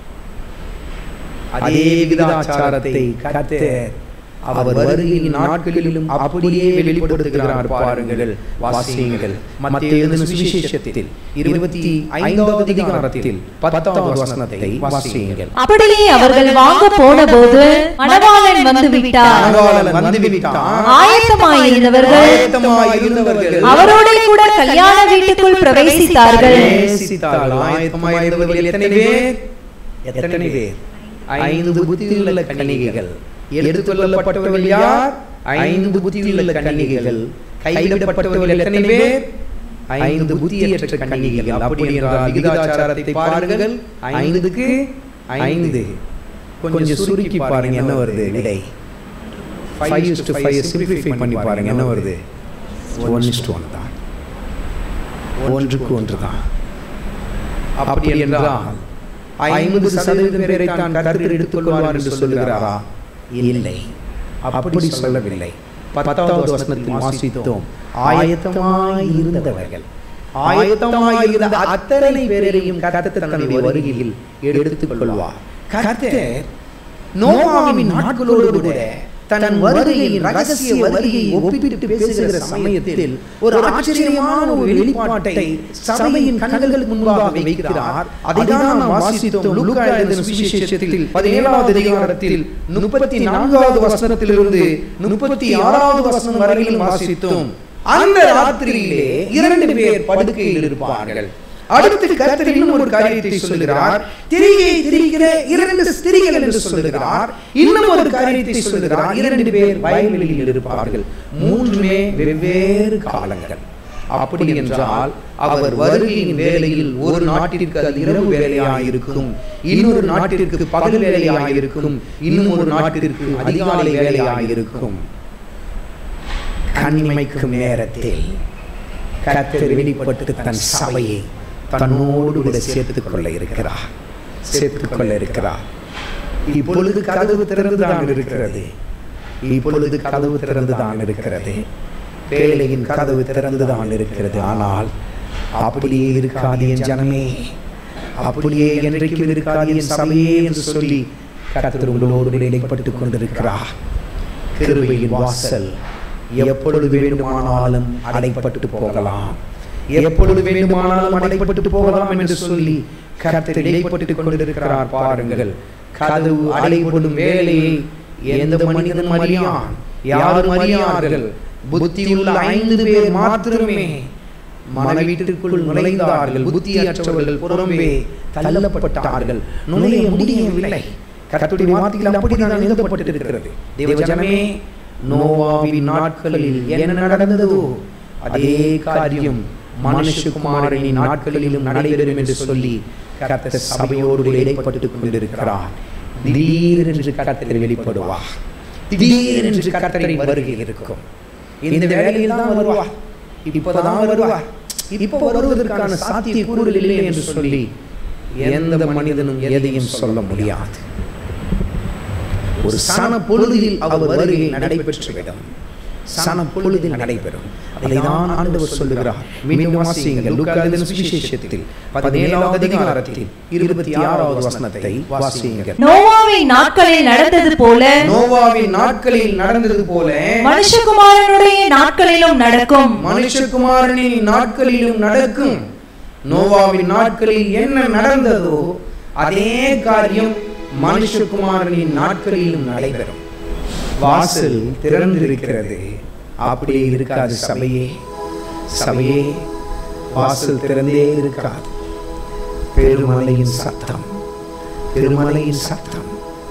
அதே விகிதாச்சாரத்தை கர்த்தர் அவர் வருகையின் நாட்களிலும் அப்படியே வெளிப்படுத்துகிறார். பாருங்கள், வாசியுங்கள். மத்தேயு சுவிசேஷத்தில் இருபத்தி ஐந்தாவது அதிகாரத்தில் பத்தாவது வசனத்தை வாசியுங்கள். அப்படியே அவர்கள் வாங்க போன போது மணவாளன் வந்து விட்டார். மணவாளன் வந்து விட்டார். ஆயத்தமாயிருந்தவர்கள் ஆயத்தமாயிருந்தவர்கள் அவரோட கூட கல்யாண வீட்டுக்குள் பிரவேசித்தார்கள். ஆயத்தமாயிருந்தவர்கள் எத்தனை பேர்? எத்தனை பேர்? ஐந்து புத்தியுள்ள கன்னிகைகள். எடுத்துக்கொள்ளப்பட்டவர்கள் யார்? ஐந்து புத்தியுள்ள கன்னிகைகள். கைவிடப்பட்டவர்கள் எத்தனை பேர்? ஐந்து புத்தியற்ற கன்னிகைகள். அப்படி என்றால் விகிதாச்சாரத்தை பாருங்கள். ஐந்துக்கு ஐந்து கொஞ்சம் சுருக்கி பாருங்க, என்ன வருது விடை? five is to five simplify பண்ணி பாருங்க, என்ன வருது? one is to one தான். ஒன்றுக்கு ஒன்று தான். அப்படி என்றால் ஐம்பது சதவீதம் பேரை தான் கர்த்தர் எடுத்துக்கொள்வார் என்று சொல்லுகிறாரா? இல்லை, அப்படி சொல்லவில்லை. பத்தாவது வசனத்தில் வாசித்தோம், ஆயத்தமாய் இருந்தவர்கள். ஆயத்தமாய் இருந்த அத்தனை பேரையும் கர்த்தர் தன்னுடைய வருகையில் எடுத்துக் கொள்வார். கர்த்தர் நோவாவின் நாட்களோடு கூட தன் வருகையின் ரகசிய வருகையை ஒப்பிட்டு பேசுகிற சமயத்தில் ஒரு ஆச்சரியமான ஒரு வெளிப்பாட்டை சபையின் கண்களுக்கு முன்பாக வைக்கிறார். அதைதான் நாம் வாசித்தோம். லூக்கா எழுதின சுவிசேஷத்தில் பதினேழாவது அதிகாரத்தில் முப்பத்தி நான்காவது வசனத்திலிருந்து முப்பத்தி ஆறாவது வசனம் வரையிலும் வாசித்தோம். அந்த ராத்திரியிலே இரண்டு பேர் படுக்கையில் இருப்பார்கள். அடுத்து கர்த்தர் இன்னும் ஒரு காரியத்தை சொல்லுகிறார். திரிகை திரிகிற இரண்டு ஸ்திரீகள் என்று சொல்லுகிறார். இன்னும் ஒரு காரியத்தை சொல்லுகிறார். இரண்டு பேர் வயல்வெளியில் இருப்பார்கள். மூன்றுமே வெவ்வேறு காலங்கள். அப்படி என்றால் அவர் வருகையின் வேளையில் ஒரு நாட்டிற்கு அது இரவு வேலையாயிருக்கும், இன்னொரு நாட்டிற்கு பகல் வேலையாயிருக்கும், இன்னும் ஒரு நாட்டிற்கு அதிகாலை வேலையாயிருக்கும். கண்ணிமைக்கும் நேரத்தில் கர்த்தர் வெளிப்பட்டு தன் சபையை தன்னோடு கூட சேர்த்துக் கொள்ள இருக்கிறார் சேர்த்துக் கொள்ள இருக்கிறார் இப்பொழுது கதவு திறந்துதான் இருக்கிறது. இப்பொழுது கதவு திறந்துதான் இருக்கிறது. வேலையின் கதவு திறந்துதான் இருக்கிறது. ஆனால் அப்படியே இருக்காது என் ஜனமே, அப்படியே என்றைக்கும் இருக்காது என் சபையே என்று சொல்லி கர்த்தர் உங்களோடு இடைப்பட்டுக் கொண்டிருக்கிறார். கிருபையின் வாசல் எப்பொழுது வேண்டுமானாலும் அடைப்பட்டு போகலாம், எப்பொழுது வேண்டுமானாலும் அடைப்பட்டு போகலாம் என்று சொல்லி கர்த்தர் இடைப்பட்டுக் கொண்டிருக்கிறார். பாருங்கள், கதவு அடைபடும் வேலையை எந்த மனிதனும் அறியான், யாரும் அறியார்கள். புத்தியுள்ள ஐந்து பேர் மாத்திரமே மனவீட்டிற்குள் நுழைந்தார்கள். புத்தியற்றவர்கள் புறம்பே தள்ளப்பட்டார்கள், நுழைய முடியவில்லை. கர்த்தருடைய வார்த்தையில் அப்படிதான் எழுதப்பட்டிருக்கிறது. தேவஜனமே, நோவாவின் நாட்களில் என்ன நடந்ததோ அதே காரியம் மனுஷகுமாரனின் நாட்களிலும் நடைபெறும் என்று சொல்லி கர்த்தர் சபையோடு இடைப்பட்டுக் கொண்டிருக்கிறார். திடீரென்று கர்த்தர் வெளிப்படுவார். திடீரென்று கர்த்தரின் வருகை இருக்கும். இந்த வேளையில் தான் வருவார், இப்பதான் வருவார், இப்போ வருவதற்கான சாத்திய கூறுகள் இல்லை என்று சொல்லி எந்த மனிதனும் எதையும் சொல்ல முடியாது. ஒரு சன பொழுதில் அவர் வருகை நடைபெற்றுவிடும். சன பொழுதில் நடைபெறும். அதைதான் ஆண்டவர் சொல்லுகிறார். மீண்டும் வாசியுங்கள். லூக்கா எழுதின சுவிசேஷத்தில் பதினேழாவது அதிகாரத்தில் இருபத்தி ஆறாவது வசனத்தை வாசியுங்கள். நோவாவின் நாட்களில் நடந்தது போல நோவாவின் நாட்களில் நடந்தது போல மனுஷகுமாரனுடைய நாட்களிலும் நடக்கும். மனுஷகுமாரனின் நாட்களிலும் நடக்கும். நோவாவின் நாட்களில் என்ன நடந்ததோ அதே காரியம் மனுஷகுமாரனின் நாட்களிலும் நடைபெறும். வாசல் திறந்திருக்கிறது, அப்படியே இருக்காது சபையே. சபையே வாசல் திறந்தே இருக்காது. பெருமலையின் சத்தம், பெருமலையின் சத்தம்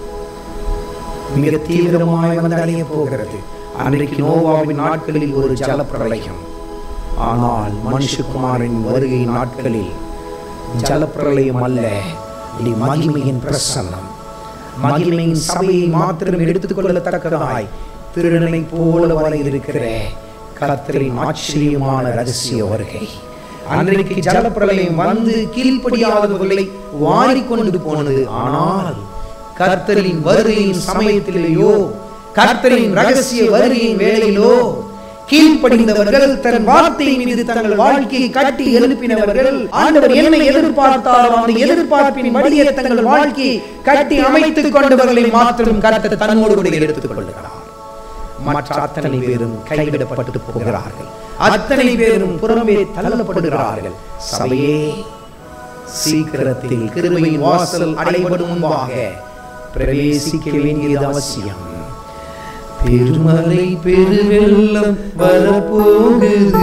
மிக தீவிரமாய் வந்து அடைய போகிறது. அன்றைக்கு நோவாவின் நாட்களில் ஒரு ஜலப்பிரளயம். ஆனால் மனுஷகுமாரின் வருகை நாட்களில் ஜலப்பிரளயம் அல்ல, இது மகிமையின் பிரசன்னம். மகிமையின் சபையை மாத்திரம் எடுத்துக் கொள்ளத்தக்கதாய் திருடனை போல வர இருக்கிற கர்த்தரின் ஆச்சரியமான ரகசிய வருகை. அன்றைக்கு ஜலப்பிரளயம் வந்து கீழ்ப்படியாதவர்களை வாரிக்கொண்டு போனது. ஆனால் கர்த்தரின் வருகையின் சமயத்திலேயோ, கர்த்தரின் ரகசிய வருகையின் வேளையிலோ கீழ்ப்படிந்தவர்கள், தன் வார்த்தை மீது தங்கள் வாழ்க்கையை கட்டி எழுப்பினவர்கள், ஆண்டவர் என்னை எதிர்பார்த்தாரோ அந்த எதிர்பார்ப்பின் படியே தங்கள் வாழ்க்கையை கட்டி அமைத்துக் கொண்டவர்களை மாத்திரம் கர்த்தர் தன்னோடு கூட எடுத்துக் கொள்கிறார். மற்ற அத்தனை பேரும் கைவிடப்பட்டு போகிறார்கள். அத்தனை பேரும் புறம்பே தள்ளப்படுகிறார்கள். சபையே, சீக்கிரத்தில் கிருபையின் வாசல் அடைபடும் முன்பாக பிரவேசிக்க வேண்டியது அவசியம். பெருமலை பெருவெள்ளம் வரப்போகுது,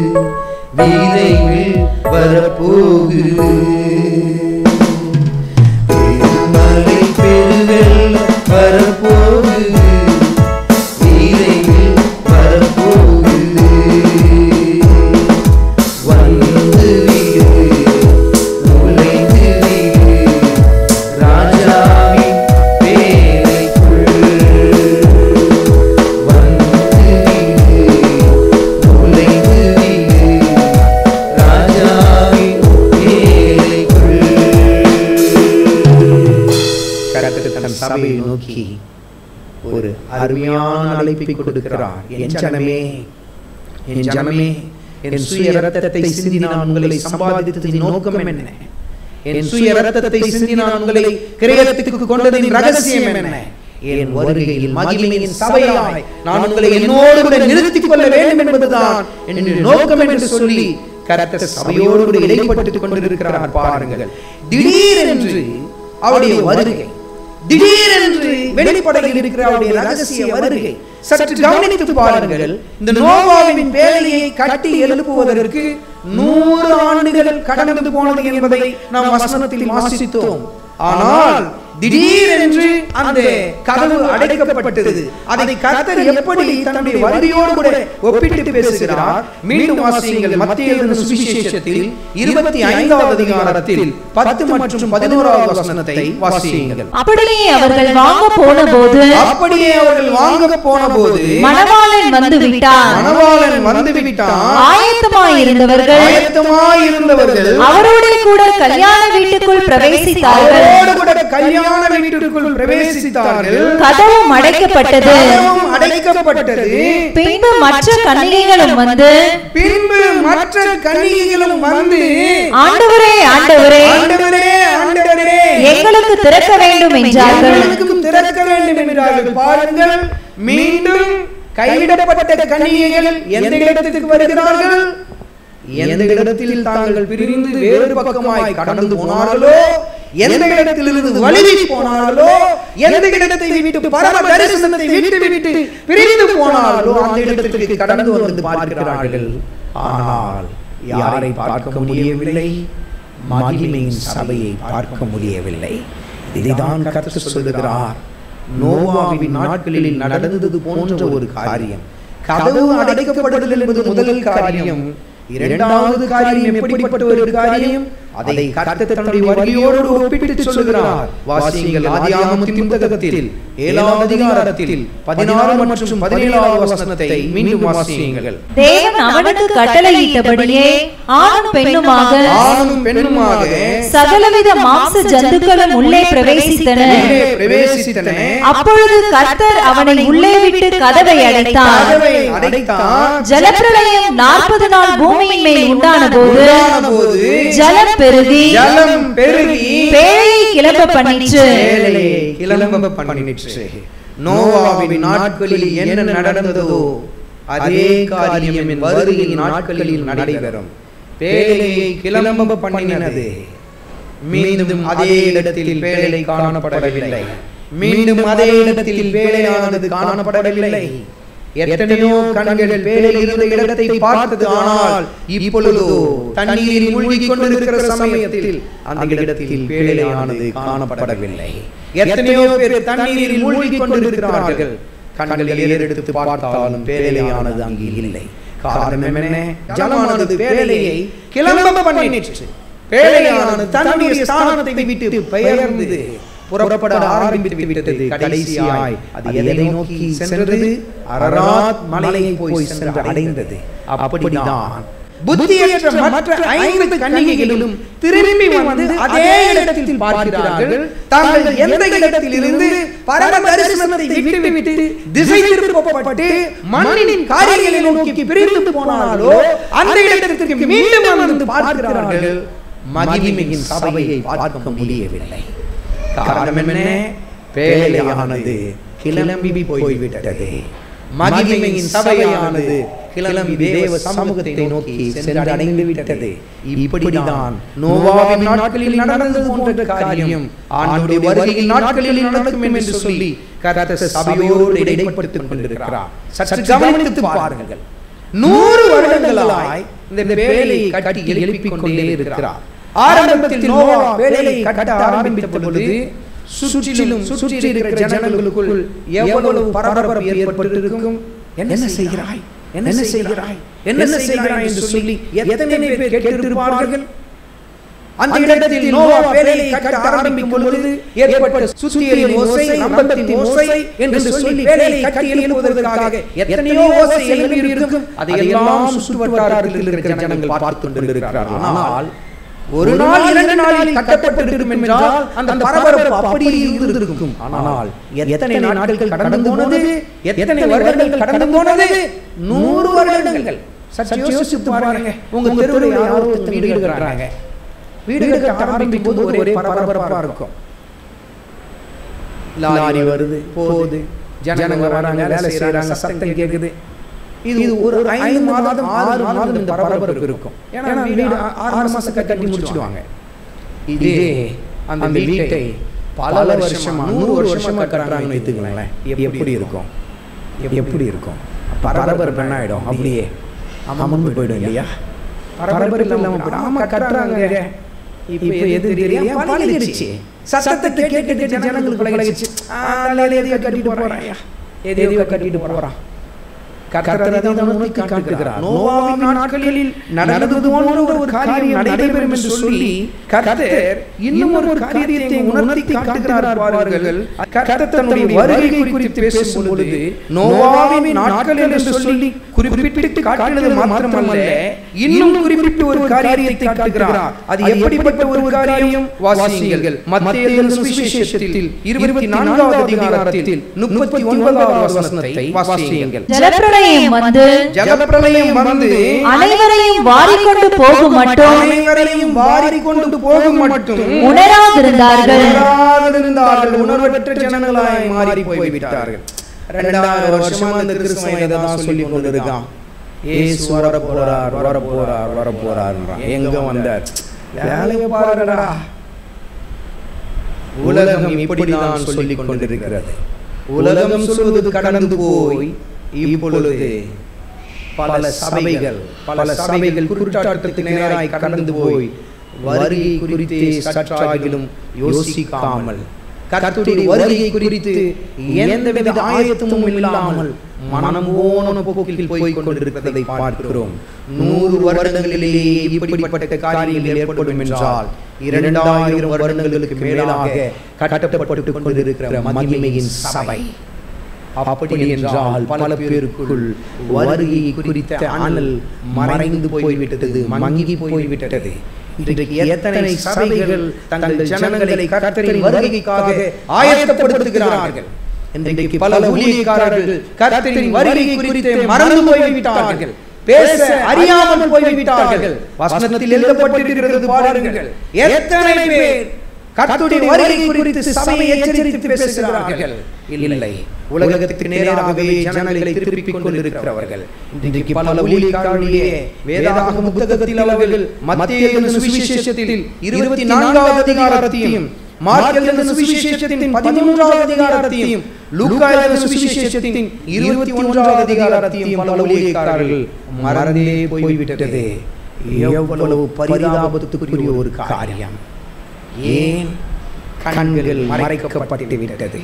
விரைவில் வரப்போகுது. பெருமலை பெருவெள்ளம் வரப்போகுது, விரைவில் வரப்போகுது. வந்து விடு, நுழைந்து விடு, ராஜாவின் பேரைக்குள். சபையை நோக்கி ஒரு அருமையான அழைப்பை கொடுக்கிறார். என் ஜனமே, என் ஜனமே, என் சுய ரத்தத்தை சிந்தி நான் உங்களை சம்பாதித்ததின் நோக்கம் என்ன? என் சுய ரத்தத்தை சிந்தி நான் உங்களை கிரயத்துக்கு கொண்டதின் ரகசியம் என்ன? என் வருகையில் மகிமையின் சபையாய் நான் உங்களை என்னோடு கூட நிறுத்திக் கொள்ள வேண்டும் என்பதுதான் என் நோக்கம் என்று சொல்லி கர்த்தர் சபையோடு கூட இடைப்பட்டுக் கொண்டிருக்கிறார். பாருங்கள், திடீரென்று அவருடைய வருகை, திடீரென்று வெளிப்படையில் இருக்கிற அவருடைய ரகசிய வருகை சற்று கவனித்து பாருங்கள். இந்த நோவாவின் பேழையை கட்டி எழுப்புவதற்கு நூறு ஆண்டுகள் கடந்து போனது என்பதை நாம் வசனத்தில் வாசித்தோம். ஆனால் திடீரென்று அந்த கதவு அடைக்கப்பட்டது. அதை கர்த்தர் எப்படி தன்னுடைய வருகையோடு கூட ஒப்பிட்டு பேசுகிறார். மீண்டும் வாசியுங்கள். மத்தேயு எழுதின சுவிசேஷத்தில் இருபத்தி ஐந்தாவது அதிகாரத்தில் பத்து மற்றும் பதினோராவது வசனத்தை வாசியுங்கள். அப்படியே அவர்கள் வாங்க போனபோது அப்படியே அவர்கள் வாங்க போனபோது மணவாளன் வந்து விட்டார். மணவாளன் வந்து விட்டார். ஆயத்தமாய் இருந்தவர்கள் ஆயத்தமாய் இருந்தவர்கள் அவரோடு கூட கல்யாண வீட்டுக்குள் பிரவேசித்தார்கள். அவரோடு கூட கல்யாண வீட்டுக்குள் பிரவேசித்தார்கள். கதவும் அடைக்கப்பட்டது. கதவும் அடைக்கப்பட்டது. பின்பு மற்ற கன்னிகைகளும் வந்து பின்பு மற்ற கன்னிகைகளும் வந்து ஆண்டவரே, ஆண்டவரே, ஆண்டவரே, ஆண்டவரே, எங்களுக்கு திறக்க வேண்டும் என்றார்கள். எங்களுக்கு திறக்க வேண்டும் என்றார்கள். பாருங்கள், மீண்டும் கைவிடப்பட்ட கன்னிகைகள் எந்த இடத்துக்கு வருகிறார்கள்? எந்த இடத்தில் தாங்கள் பிரிந்து வேறு பக்கமாய் கடந்து போனார்களோ, எந்த இடத்திலிருந்து வழிவி போனார்களோ, எந்த இடத்தை விட்டு பரம தரிசனத்தை விட்டு விட்டு பிரிந்து போனார்களோ அந்த இடத்திற்கு கடந்து வந்து பார்க்கிறார்கள். ஆனால் யாரை பார்க்க முடியவில்லை? மகிமையின் சபையை பார்க்க முடியவில்லை. இதைதான் கர்த்தர் சொல்லுகிறார். நோவாவின் நாட்களில் நடந்தது போன்ற ஒரு காரியம். கதவு அடைக்கப்படுதல் என்பது முதல் காரியம். இரண்டாவது காரியம் எப்படிப்பட்ட ஒரு காரியம்? அதை கர்த்தர் தன்னுடைய வருகையோடு ஒப்பிட்டு சொல்லுகிறார். வாசியுங்கள், ஆதியாகமத்தின் புத்தகத்தில் ஏழாம் அதிகாரத்தில் பதினாறு மற்றும் பதினேழாவது வசனத்தை மீண்டும் வாசியுங்கள். தேவன் அவனுக்கு கட்டளையிட்டபடியே ஆணும் பெண்ணுமாக ஆணும் பெண்ணுமாக சகலவித மாம்ச ஜந்துக்களும் உள்ளே பிரவேசித்தன. பிரவேசித்தன. அப்பொழுது கர்த்தர் அவனை உள்ளே விட்டு கதவை அடைத்தார். ஜலப்பிரளயம் நாற்பது நாள் பூமியின் மேல் உண்டான போது ஜலம் பெருகி பெருகி பேழையை கிளம்ப பண்ணிற்று. கிளம்ப பண்ணிற்று. நோவாவின் நாட்களில் என்ன நடந்ததோ அதே காரியம் என் வருகையின் நாட்களில் நடைபெறும். பேழையை கிளம்ப பண்ணினது. மீண்டும் அதே இடத்தில் பேழை காணப்படவில்லை. மீண்டும் அதே இடத்தில் பேழையானது காணப்படவில்லை. எத்தனையோ கண்கள் பேழையில் இருந்த இடத்தை பார்த்தது. ஆனால் இப்பொழுதோ தண்ணீரில் மூழ்கிக் கொண்டிருக்கிற சமயத்தில் அந்த இடத்தில் பேழையானது காணப்படவில்லை. எத்தனையோ பேர் தண்ணீரில் மூழ்கிக் கொண்டிருக்கிறார்கள். கண்கள் ஏறெடுத்து பார்த்தாலும் பேழையானது அங்கே இல்லை. காரணம் என்ன? ஜலமானது பேழையை கிளம்ப பண்ணிற்று. பேழையானது தன்னுடைய ஸ்தானத்தை விட்டு பெயர்ந்து புறப்பட ஆரம்பித்து விட்டது. கடைசியாய் அது எதை நோக்கி சென்றது? அரராத் மலையை போய் சென்று அடைந்தது. அப்படிதான் புத்தியற்ற மற்ற ஐந்து கன்னிகைகளும் திரும்பி வந்து அதே இடத்தில் பார்க்கிறார்கள். தாங்கள் எந்த இடத்தில் இருந்து பரம தரிசனத்தை விட்டு விட்டு திசை திருப்பப்பட்டு மண்ணின் காரியங்களை நோக்கி பிரிந்து போனாலோ அந்த இடத்திற்கு மீண்டும் வந்து பார்க்கிறார்கள். மகிமையின் சபையை பார்க்க முடியவில்லை. காரணம் என்ன? பேழையானது கிளம்பி போய்விட்டது. மகிமையின் சபையானது கிளம்பி தேவ சமூகத்தை நோக்கி சென்று அடைந்து விட்டது. இப்படிதான் நோவாவின் நாட்களில் நடந்தது போன்ற காரியம் ஆண்டவருடைய வருகையின் நாட்களில் நடக்கும் என்று சொல்லி கர்த்தர் சபையோடு இடைப்பட்டுக் கொண்டிருக்கிறார். சற்று கவனித்து பாருங்கள். நூறு வருடங்களாய் இந்த பேழையை கட்டி எழுப்பிக் கொண்டே இருக்கிறார். ஆரம்பத்தில் நோவா பேழையை கட்ட ஆரம்பித்த பொழுது சுற்றிலும் சுற்றி இருக்கிற ஜனங்களுக்குள் எவ்வளவு பரபரப்பு ஏற்பட்டிருக்கும். என்ன செய்கிறாய், என்ன செய்கிறாய், என்ன செய்கிறாய் என்று சொல்லி எத்தனை பேர் கேட்டிருப்பார்கள். அந்த இடத்தில் நோவா பேழையை கட்ட ஆரம்பிக்கும் பொழுது ஏற்பட்ட சுத்தியலின் ஓசை, நம்பத்தின் ஓசை என்று சொல்லி பேழையை கட்டி எழுப்புவதற்காக எத்தனையோ ஓசை எழுப்பி இருக்கும். அதையெல்லாம் சுற்றுவட்டாரத்தில் இருக்கிற ஜனங்கள் பார்த்து கொண்டிருக்கிறார்கள். ஆனால் ஒரு நாள் இரண்டு நாளில் கட்டப்பட்டிருக்கும் என்றால் அந்த பரபரப்பு அப்படியே இருந்திருக்கும். ஆனால் எத்தனை நாட்கள் கடந்து போனது, எத்தனை வருடங்கள் கடந்து போனது? நூறு வருடங்கள். சற்று யோசித்து பாருங்க. உங்க தெருவில் யாரோ வீடு கட்டுறாங்க. வீடு கட்ட ஆரம்பிக்கும் போது ஒரே பரபரப்பா இருக்கும். லாரி வருது போகுது, ஜனங்க வராங்க, வேலை செய்யறாங்க, சத்தம் கேட்குது. இது ஒரு ஐந்து மாதம் ஆறு மாதம் இந்த பரபரப்பு இருக்கும். ஏன்னா வீடு ஆறு மாசம் கட்டி முடிச்சுடுவாங்க. இதே அந்த வீட்டை பல வருஷமா நூறு வருஷமா கட்டுறாங்கன்னு வைத்துங்களேன், எப்படி இருக்கும்? எப்படி இருக்கும்? பரபரப்பு என்ன ஆயிடும்? அப்படியே அமர்ந்து போயிடும் இல்லையா? பரபரப்பு இல்லாம போயிடும். ஆமா, கட்டுறாங்க. இப்ப எது தெரியலையா? பழகிடுச்சு. சத்தத்தை கேட்டு கேட்டு ஜனங்களுக்கு பழகிடுச்சு. எதையோ கட்டிட்டு போறான், எதையோ கட்டிட்டு போறான். நோவாவின் நாட்களில் நடந்தது போன்ற ஒரு காரியம் நடைபெறும் என்று சொல்லி கர்த்தர் இன்னும் ஒரு காரியத்தை உணர்த்தி காட்டுகிறார். பாருங்கள், கர்த்தர் தன்னுடைய வருகை குறித்து பேசும் பொழுது நோவாவின் நாட்கள் என்று சொல்லி குறிப்பிட்டு காட்டினது மாத்திரமல்ல, இன்னும் குறிப்பிட்டு ஒரு காரியத்தை காட்டுகிறார். அது எப்படிப்பட்ட ஒரு காரியம்? வாசியுங்கள். மத்தேயு சுவிசேஷத்தில் இருபத்தி நான்காவது அதிகாரத்தில் முப்பத்தி ஒன்பதாவது வசனத்தை வாசியுங்கள். ஜலப்பிரளயம் வந்து ஜலப்பிரளயம் வந்து அனைவரையும் வாரிக்கொண்டு போகும் மட்டும் அனைவரையும் வாரிக்கொண்டு போகும் மட்டும் உணராதிருந்தார்கள். உணராதிருந்தார்கள். உணர்வற்ற ஜனங்களாய் மாறி போய்விட்டார்கள். இரண்டாயிரம் வருஷமா அந்த கிறிஸ்தவன் இதைதான் சொல்லி கொண்டிருக்கான். இயேசு வர போறார், வர போறார், வர போறார். எங்க வந்தார்? வேலையை பாருடா. உலகம் இப்படிதான் சொல்லிக் கொண்டிருக்கிறது. உலகம் சொல்வது கடந்து போய் இப்பொழுது பல சபைகள் பல சபைகள் குருட்டாட்டத்துக்கு நேராய் கடந்து போய் வருகை குறித்து சற்றாகிலும் யோசிக்காமல், கர்த்தருடைய வருகை குறித்து எந்தவித ஆயத்தமும் இல்லாமல் மனம் போன போக்கில் போய் கொண்டிருக்கிறதை பார்க்கிறோம். நூறு வருடங்களிலேயே இப்படிப்பட்ட காரியங்கள் ஏற்படும் என்றால் இரண்டாயிரம் வருடங்களுக்கு மேலாக கட்டப்பட்டு கொண்டிருக்கிற மகிமையின் சபை அப்படி என்றால் பல பேருக்குள் வருகை குறித்த அனல் மறைந்து போய்விட்டது, மங்கி போய்விட்டது. இன்றைக்கு எத்தனை சபைகள் தங்கள் ஜனங்களை கர்த்தரின் வருகைக்காக ஆயத்தப்படுத்துகிறார்கள். இன்றைக்கு பல ஊழியக்காரர்கள் கர்த்தரின் வருகை குறித்து மறந்து போய்விட்டார்கள், பேச அறியாமல் போய்விட்டார்கள். வசனத்தில் எழுதப்பட்டிருக்கிறது பாருங்கள், எத்தனை பேர் கர்த்தருடைய வருகை குறித்து சபையை எச்சரித்து பேசுகிறார்கள். இல்லை, உலகத்துக்கு நேராகவே ஜனங்களை திருப்பிக் கொண்டிருக்கிறவர்கள். இன்றைக்கு பல ஊழியக்காரர்களுடைய வேதாகம புத்தகத்தில் அவர்கள் மத்தேயு என்னும் சுவிசேஷத்தில் இருபத்தி நான்காவது அதிகாரத்தையும், மார்க்கு என்னும் சுவிசேஷத்தின் பதிமூன்றாவது அதிகாரத்தையும், லூக்கா என்னும் சுவிசேஷத்தின் இருபத்தி ஒன்றாவது அதிகாரத்தையும் பல ஊழியக்காரர்கள் மறந்தே போய்விட்டது. எவ்வளவு பரிதாபத்துக்குரிய ஒரு காரியம்! ஏன் கண்கள் மறைக்கப்பட்டு விட்டது?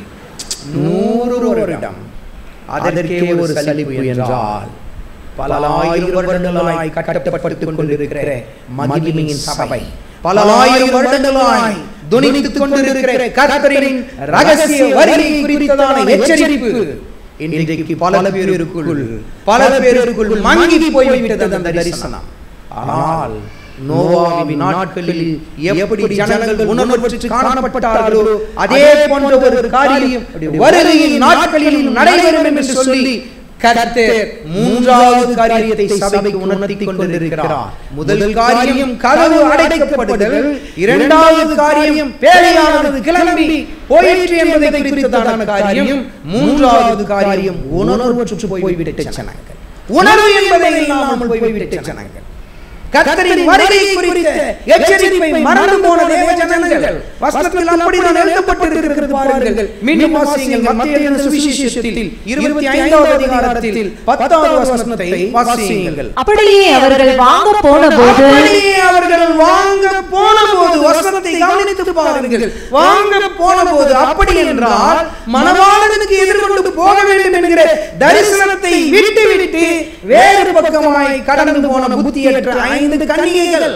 நூறு வருடம் அதற்கே ஒரு சலிப்பு என்றால் பல ஆயிரம் வருடங்களாய் கட்டப்பட்டுக் கொண்டிருக்கிற மகிமையின் சபை, பல ஆயிரம் வருடங்களாய் துணித்துக் கொண்டிருக்கிற கர்த்தரின் ரகசிய வருகை குறித்ததான எச்சரிப்பு இன்றைக்கு பல பேருக்குள் பல பேருக்குள் மங்கி போய்விட்டது அந்த தரிசனம். ஆனால் நோவாவின் நாட்களில் எப்படி ஜனங்கள் உணர்வற்று காணப்பட்டார்களோ அதே போன்ற ஒரு காரியம் வருகையின் நாட்களில் நடைபெறும் என்று சொல்லி கர்த்தர் மூன்றாவது காரியத்தை சபைக்கு உணர்த்திக் கொண்டிருக்கிறார். முதல் காரியம் கதவு அடைக்கப்படுதல், இரண்டாவது காரியம் பேழையானது கிளம்பி போயிற்று என்பதை குறித்ததான காரியம், மூன்றாவது காரியம் உணர்வற்று போய்விட்ட ஜனங்கள், உணர்வு என்பதை இல்லாமல் போய்விட்ட ஜனங்கள், கர்த்தரின் வருகை குறித்த எச்சரிப்பை மறந்து போன தேவ ஜனங்கள். வசனத்தில் அப்படிதான் எழுதப்பட்டிருக்கிறது பாருங்கள். மீண்டும் வாசியுங்கள். மத்தேயு என்னும் சுவிசேஷத்தில் இருபத்தி ஐந்தாவது அதிகாரத்தில் பத்தாவது வசனத்தை வாசியுங்கள். அப்படியே அவர்கள் வாங்க போனபோது அப்படியே அவர்கள் வாங்க போனபோது வசனத்தை கவனித்து பாருங்கள். வாங்க போனபோது அப்படி என்றால் மணவாளனுக்கு எதிர்கொண்டு போக வேண்டும் என்கிற தரிசனத்தை விட்டு விட்டு வேறு பக்கமாய் கடந்து போன புத்தியற்ற ஐந்து கன்னிகைகள்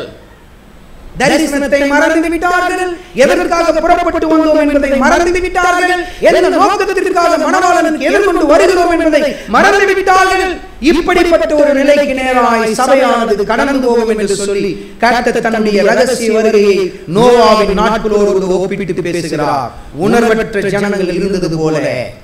தரிசனத்தை மறந்து விட்டார்கள். எதற்காக புறப்பட்டு வந்தோம் என்பதை மறந்து விட்டார்கள். எந்த நோக்கத்திற்காக மணவாளனுக்கு எதிர்கொண்டு வருகிறோம் என்பதை மறந்து விட்டார்கள். இப்படிப்பட்ட ஒரு நிலைக்கு நேராய் சபையானது கடந்து போகும் என்று சொல்லி கர்த்தர் தன்னுடைய ரகசிய வருகையை நோவாவின் நாட்களோடு ஒப்பிட்டு பேசுகிறார். உணர்வற்ற ஜனங்கள் இருந்தது போல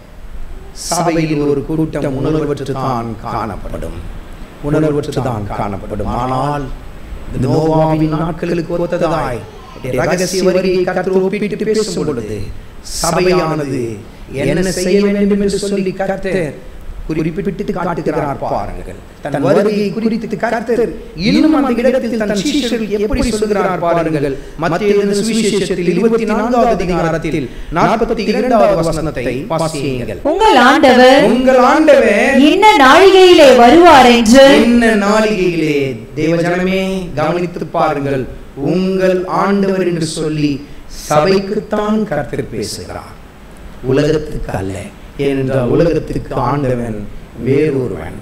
சபையில் ஒரு கூட்டம் உணர்வற்று தான் காணப்படும், உணர்வற்று தான் காணப்படும். ஆனால் நோவாவின் நாட்களுக்கு ஒத்ததாய் ரகசிய வருகையை கர்த்தர் ஒப்பிட்டு பேசும் பொழுது சபையானது என்ன செய்ய வேண்டும் என்று சொல்லி கர்த்தர் குறிப்பிட்டு காட்டுகிறார் பாருங்கள். தன் வருகையை குறித்து கர்த்தர் இன்னும் அந்த இடத்தில் தன் சீஷர்களுக்கு எப்படி சொல்கிறார் பாருங்கள். மத்தேயு என்னும் சுவிசேஷத்தில் இருபத்தி நான்காவது அதிகாரத்தில் நாற்பத்தி இரண்டாவது வசனத்தை வாசியுங்கள். உங்கள் ஆண்டவர் உங்கள் ஆண்டவர் என்ன நாழிகையிலே வருவார் என்று. என்ன நாழிகையிலே? தேவஜனமே கவனித்து பாருங்கள். உங்கள் ஆண்டவர் என்று சொல்லி சபைக்குத்தான் கர்த்தர் பேசுகிறார், உலகத்துக்கு அல்ல. ஏனென்றால் உலகத்திற்கு ஆண்டவன் வேறொருவன்.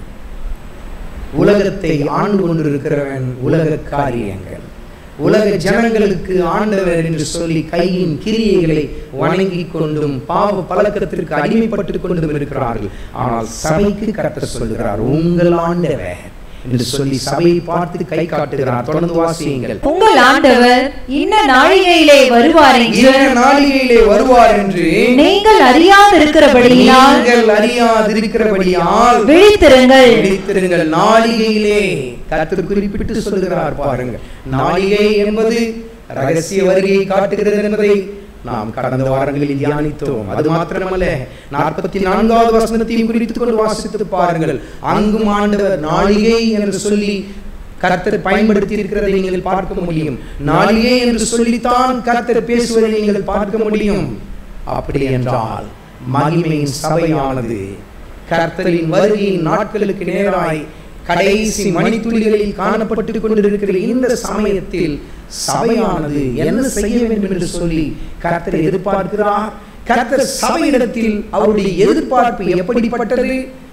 உலகத்தை ஆண்டு கொண்டிருக்கிறவன் உலக காரியங்கள், உலக ஜனங்களுக்கு ஆண்டவர் என்று சொல்லி கையின் கிரியைகளை வணங்கி கொண்டும் பாவ பழக்கத்திற்கு அடிமைப்பட்டு கொண்டும் இருக்கிறார்கள். ஆனால் சபைக்கு கர்த்தர் சொல்கிறார், உங்கள் ஆண்டவர் என்று சொல்லி சபையை பார்த்து கை காட்டுகிறார். தொடர்ந்து வாசியுங்கள். உங்கள் ஆண்டவர் இன்ன நாழிகையிலே வருவார் என்று, இன்ன நாழிகையிலே வருவார் என்று நீங்கள் அறியாதிருக்கிறபடியால் நீங்கள் அறியாதிருக்கிறபடியால் விழித்திருங்கள் விழித்திருங்கள். நாழிகையிலே கர்த்தர் குறிப்பிட்டு சொல்கிறார் பாருங்கள். நாழிகை என்பது ரகசிய வருகையை காட்டுகிறது என்பதை நாம் கடந்த வாரங்களில் தியானித்தோம். அது மாத்திரமல்ல, நாற்பத்தி நான்காவது வசனத்தையும் குறித்துக் கொண்டு வாசித்து பாருங்கள். அங்கும் ஆண்டவர் நாழிகை என்று சொல்லி கர்த்தர் பயன்படுத்தி இருக்கிறதை நீங்கள் பார்க்க முடியும். நாழிகை என்று சொல்லித்தான் கர்த்தர் பேசுவதை நீங்கள் பார்க்க முடியும். அப்படி என்றால் மகிமையின் சபையானது கர்த்தரின் வருகையின் நாட்களுக்கு நேராய் கடைசி மணித்துளிகளில் காணப்பட்டுக் கொண்டிருக்கிற இந்த சமயத்தில் சபையானது என்ன செய்ய வேண்டும் என்று சொல்லி கர்த்தர் எதிர்பார்க்கிறார். கர்த்தர் சபையிடத்தில் அவருடைய எதிர்பார்ப்பு எப்படிப்பட்டது?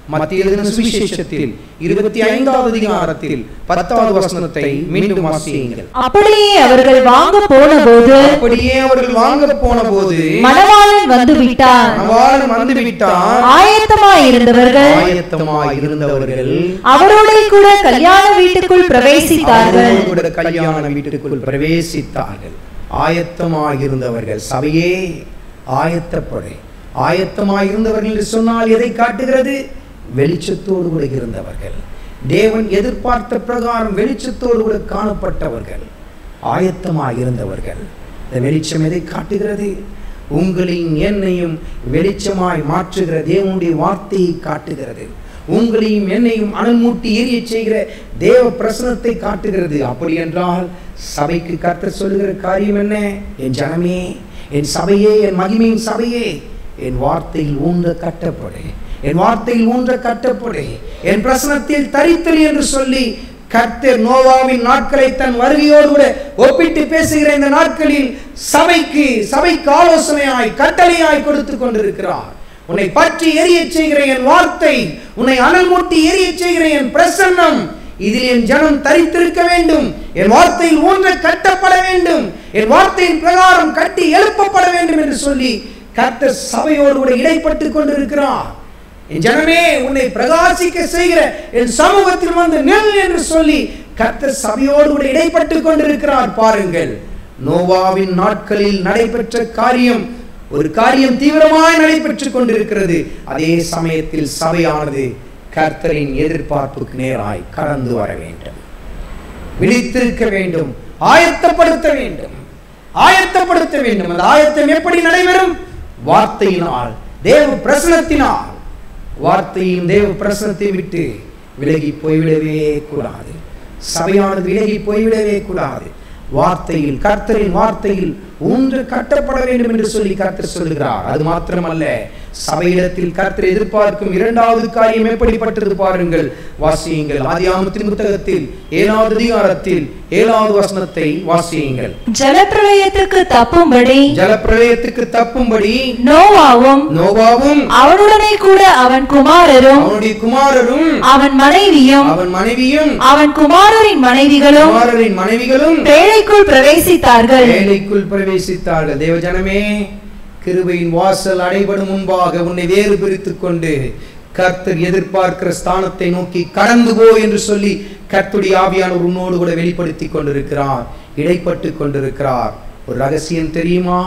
மத்திய எழுதின சுவிசேஷத்தில் இருபத்தி ஐந்தாவது அதிகாரத்தில் பத்தாவது வசனத்தை மீண்டும் வாசியுங்கள். அப்படியே அவர்கள் வாங்க போன போது அப்படியே அவர்கள் வாங்க போன போது மணவாளன் வந்து விட்டார். மணவாளன் வந்து விட்டார். ஆயத்தமாய் இருந்தவர்கள் ஆயத்தமாய் இருந்தவர்கள் அவரோட கூட கல்யாண வீட்டுக்குள் பிரவேசித்தார்கள். கூட கல்யாண வீட்டுக்குள் பிரவேசித்தார்கள். ஆயத்தமாய் இருந்தவர்கள். சபையே ஆயத்தப்படு. ஆயத்தமாய் இருந்தவர்கள் என்று சொன்னால் எதை காட்டுகிறது? வெளிச்சத்தோடு கூட இருந்தவர்கள். தேவன் எதிர்பார்த்த பிரகாரம் வெளிச்சத்தோடு கூட காணப்பட்டவர்கள், ஆயத்தமாய் இருந்தவர்கள். இந்த வெளிச்சம் எதை காட்டுகிறது? உங்களையும் என்னையும் வெளிச்சமாய் மாற்றுகிற தேவனுடைய வார்த்தையை காட்டுகிறது. உங்களையும் என்னையும் அனல் மூட்டி எரிய செய்கிற தேவ பிரசனத்தை காட்டுகிறது. அப்படி என்றால் சபைக்கு கர்த்தர் சொல்லுகிற காரியம் என்ன? என் ஜனமே, என் சபையே, என் மகிமையின் சபையே, என் வார்த்தையில் ஊன்ற கட்டப்படு, என் வார்த்தையில் ஊன்ற கட்டப்படு, என் பிரசனத்தில் தரித்தல் என்று சொல்லி கர்த்தர் நோவாவின் நாட்களை தன் வருகையோடு கூட ஒப்பிட்டு பேசுகிற இந்த நாட்களில் சபைக்கு சபைக்கு ஆலோசனையாய் கட்டளையாய் கொடுத்து கொண்டிருக்கிறார். உன்னை பற்றி எரிய செய்கிற என் வார்த்தை, உன்னை அனல் மூட்டி எரிய செய்கிற என் பிரசன்னம், இதில் என் ஜனம் தரித்திருக்க வேண்டும், என் வார்த்தையில் ஊன்ற கட்டப்பட வேண்டும், என் வார்த்தையின் பிரகாரம் கட்டி எழுப்பப்பட வேண்டும் என்று சொல்லி கர்த்தர் சபையோடு கூட இடைப்பட்டு கொண்டிருக்கிறார். என் ஜனமே, உன்னை பிரகாசிக்க செய்கிற என் சமூகத்தில் வந்து நில் என்று சொல்லி கர்த்தர் சபையோடு கூட இடைப்பட்டு கொண்டிருக்கிறார். பாருங்கள், நோவாவின் நாட்களில் நடைபெற்ற காரியம், ஒரு காரியம் தீவிரமாய் நடைபெற்றுக் கொண்டிருக்கிறது. அதே சமயத்தில் சபையானது கர்த்தரின் எதிர்பார்ப்புக்கு நேராய் கடந்து வர வேண்டும், விழித்திருக்க வேண்டும், ஆயத்தப்படுத்த வேண்டும், ஆயத்தப்படுத்த வேண்டும். அந்த ஆயத்தம் எப்படி நடைபெறும்? வார்த்தையினால், தேவ பிரசனத்தினால். வார்த்தையும் தேவ பிரசனத்தை விட்டு விலகி போய்விடவே கூடாது. சபையானது விலகி போய்விடவே கூடாது. வார்த்தையில், கர்த்தரின் வார்த்தையில் ஊன்று கட்டப்பட வேண்டும் என்று சொல்லி கர்த்தர் சொல்லுகிறார். அது மாத்திரமல்ல, சபையிடத்தில் கர்த்தர் எதிர்பார்க்கும் இரண்டாவது காரியம் எப்படிப்பட்டது பாருங்கள், வாசியுங்கள். ஆதியாகமத்தின் புத்தகத்தில் ஏழாவது அதிகாரத்தில் ஏழாவது வசனத்தை வாசியுங்கள். ஜலப்பிரளயத்துக்கு தப்பும்படி ஜலப்பிரளயத்துக்கு தப்பும்படி நோவாவும் நோவாவும் அவனுடனே கூட அவன் குமாரரும் அவனுடைய குமாரரும் அவன் மனைவியும் அவன் மனைவியும் அவன் குமாரரின் மனைவிகளும் குமாரரின் மனைவிகளும் பேழைக்குள் பிரவேசித்தார்கள். பேழைக்குள் பிரவேசித்தார்கள். தேவஜனமே, கிருபையின் வாசல் அடைபடும் முன்பாக உன்னை வேறு பிரித்துக் கொண்டு கர்த்தர் எதிர்பார்க்கிற ஸ்தானத்தை நோக்கி கடந்து போ என்று சொல்லி கர்த்தருடைய ஆவியானவர் உன்னோடு கூட வெளிப்படுத்தி கொண்டிருக்கிறார், இடைப்பட்டு கொண்டிருக்கிறார். ஒரு ரகசியம் தெரியுமா?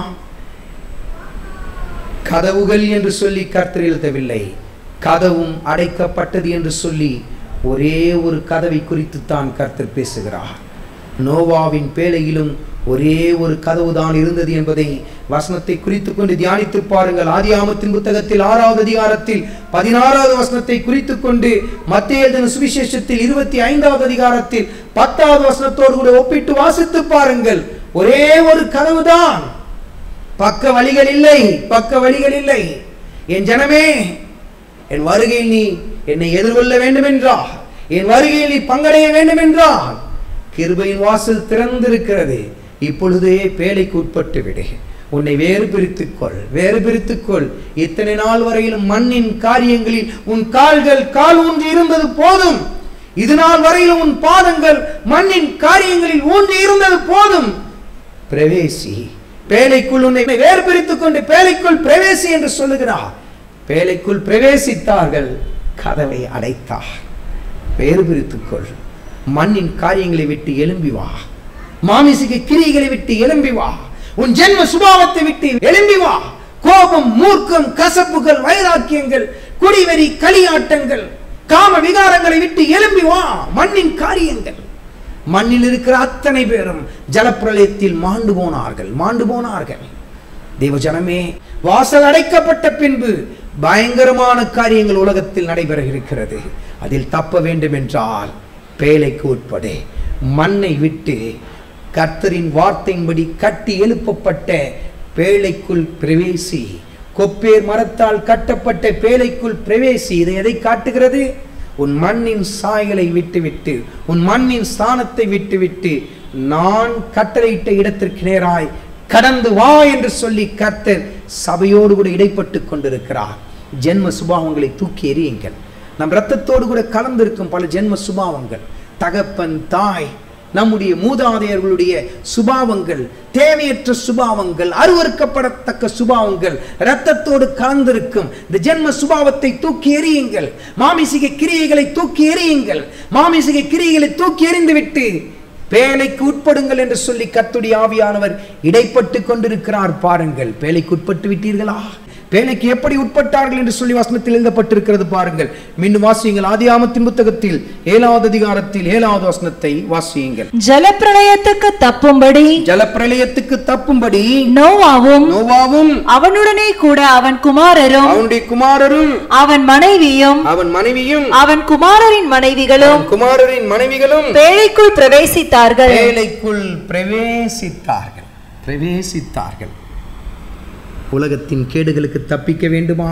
கதவுகள் என்று சொல்லி கர்த்தர் எழுதவில்லை, கதவும் அடைக்கப்பட்டது என்று சொல்லி ஒரே ஒரு கதவை குறித்து தான் கர்த்தர் பேசுகிறார். நோவாவின் பேழையிலும் ஒரே ஒரு கதவு தான் இருந்தது என்பதை வசனத்தை குறித்து கொண்டு தியானித்து பாருங்கள். ஆதியாகமத்தின் புத்தகத்தில் ஆறாவது அதிகாரத்தில் பதினாறாவது வசனத்தை குறித்து கொண்டு மத்தேயு எழுதின சுவிசேஷத்தில் இருபத்தி ஐந்தாவது அதிகாரத்தில் பத்தாவது வசனத்தோடு கூட ஒப்பிட்டு வாசித்து பாருங்கள். ஒரே ஒரு கதவு தான், பக்க வழிகள் இல்லை, பக்க வழிகள் இல்லை. என் ஜனமே, என் வருகையில் நீ என்னை எதிர்கொள்ள வேண்டும் என்றால், என் வருகையில் நீ பங்கடைய வேண்டும் என்றால் கிருபையின் வாசல் திறந்திருக்கிறது. இப்பொழுதே பேழைக்கு உட்பட்டு விடு, உன்னை வேறு பிரித்துக்கொள், வேறு பிரித்துக்கொள். இத்தனை நாள் வரையிலும் மண்ணின் காரியங்களில் உன் கால்கள் கால் ஊன்றி இருந்தது போதும். இது நாள் வரையிலும் உன் பாதங்கள் மண்ணின் காரியங்களில் ஊன்றி இருந்தது போதும். பிரவேசி, பேழைக்குள் உன்னை வேறு பிரித்துக் கொண்டு பேழைக்குள் பிரவேசி என்று சொல்லுகிறார். பேழைக்குள் பிரவேசித்தார்கள், கதவை அடைத்தார். வேறு பிரித்துக்கொள், மண்ணின் காரியங்களை விட்டு எழும்பி வா, மாமிசிக கிரியைகளை விட்டு எழும்பி வா, உன் ஜென்ம சுபாவத்தை விட்டு எழும்பி வா. கோபம், மூர்க்கம், கசப்புகள், வைராக்கியங்கள், குடிவெறி, களியாட்டங்கள், காம விகாரங்களை விட்டு எழும்பி வா. மண்ணின் காரியங்கள். மண்ணில் இருக்கிற அத்தனை பேரும் ஜலப்பிரளயத்தில் மாண்டு போனார்கள், மாண்டு போனார்கள். தேவஜனமே, வாசல் அடைக்கப்பட்ட பின்பு பயங்கரமான காரியங்கள் உலகத்தில் நடைபெற இருக்கிறது. அதில் தப்ப வேண்டும் என்றால் பேழைக்கு உட்பட மண்ணை விட்டு கர்த்தரின் வார்த்தையின்படி கட்டி எழுப்பப்பட்ட பேழைக்குள் பிரவேசி. கொப்பேர் மரத்தால் கட்டப்பட்ட பேழைக்குள் பிரவேசி. இதை எதை காட்டுகிறது? உன் மண்ணின் சாயலை விட்டுவிட்டு, உன் மண்ணின் ஸ்தானத்தை விட்டுவிட்டு நான் கட்டளையிட்ட இடத்திற்கு நேராய் கடந்து வா என்று சொல்லி கர்த்தர் சபையோடு கூட இடைப்பட்டு கொண்டிருக்கிறார். ஜென்ம சுபாவங்களை தூக்கி எறியுங்கள், நம் இரத்தத்தோடு கூட கலந்திருக்கும் பல ஜென்ம சுபாவங்கள், தகப்பன் தாய், நம்முடைய மூதாதையர்களுடைய சுபாவங்கள், தேவையற்ற சுபாவங்கள், அருவருக்கப்படத்தக்க சுபாவங்கள் இரத்தத்தோடு கலந்திருக்கும் இந்த ஜென்ம சுபாவத்தை தூக்கி எறியுங்கள். மாமிசிக கிரியைகளை தூக்கி எறியுங்கள். மாமிசிக கிரியைகளை தூக்கி எறிந்து விட்டு பேழைக்கு உட்படுங்கள் என்று சொல்லி கர்த்தருடைய ஆவியானவர் இடைப்பட்டு கொண்டிருக்கிறார். பாருங்கள், பேழைக்கு உட்பட்டு விட்டீர்களா? பேழைக்கு எப்படி உட்பட்டார்கள் என்று சொல்லி வசனத்தில் எழுதப்பட்டிருக்கிறது. பாருங்கள், மீண்டும் வாசியுங்கள். ஆதியாகமத்தின் புத்தகத்தில் ஏழாவது அதிகாரத்தில் ஏழாவது வசனத்தை வாசியுங்கள். ஜலப்பிரளயத்துக்கு தப்பும்படி ஜலப்பிரளயத்துக்கு தப்பும்படி நோவாவும் நோவாவும் அவனுடனே கூட அவன் குமாரரும் அவனுடைய குமாரரும் அவன் மனைவியும் அவன் மனைவியும் அவன் குமாரரின் மனைவிகளும் குமாரரின் மனைவிகளும் பேழைக்குள் பிரவேசித்தார்கள். பேழைக்குள் பிரவேசித்தார்கள் பிரவேசித்தார்கள் உலகத்தின் கேடுகளுக்கு தப்பிக்க வேண்டுமா?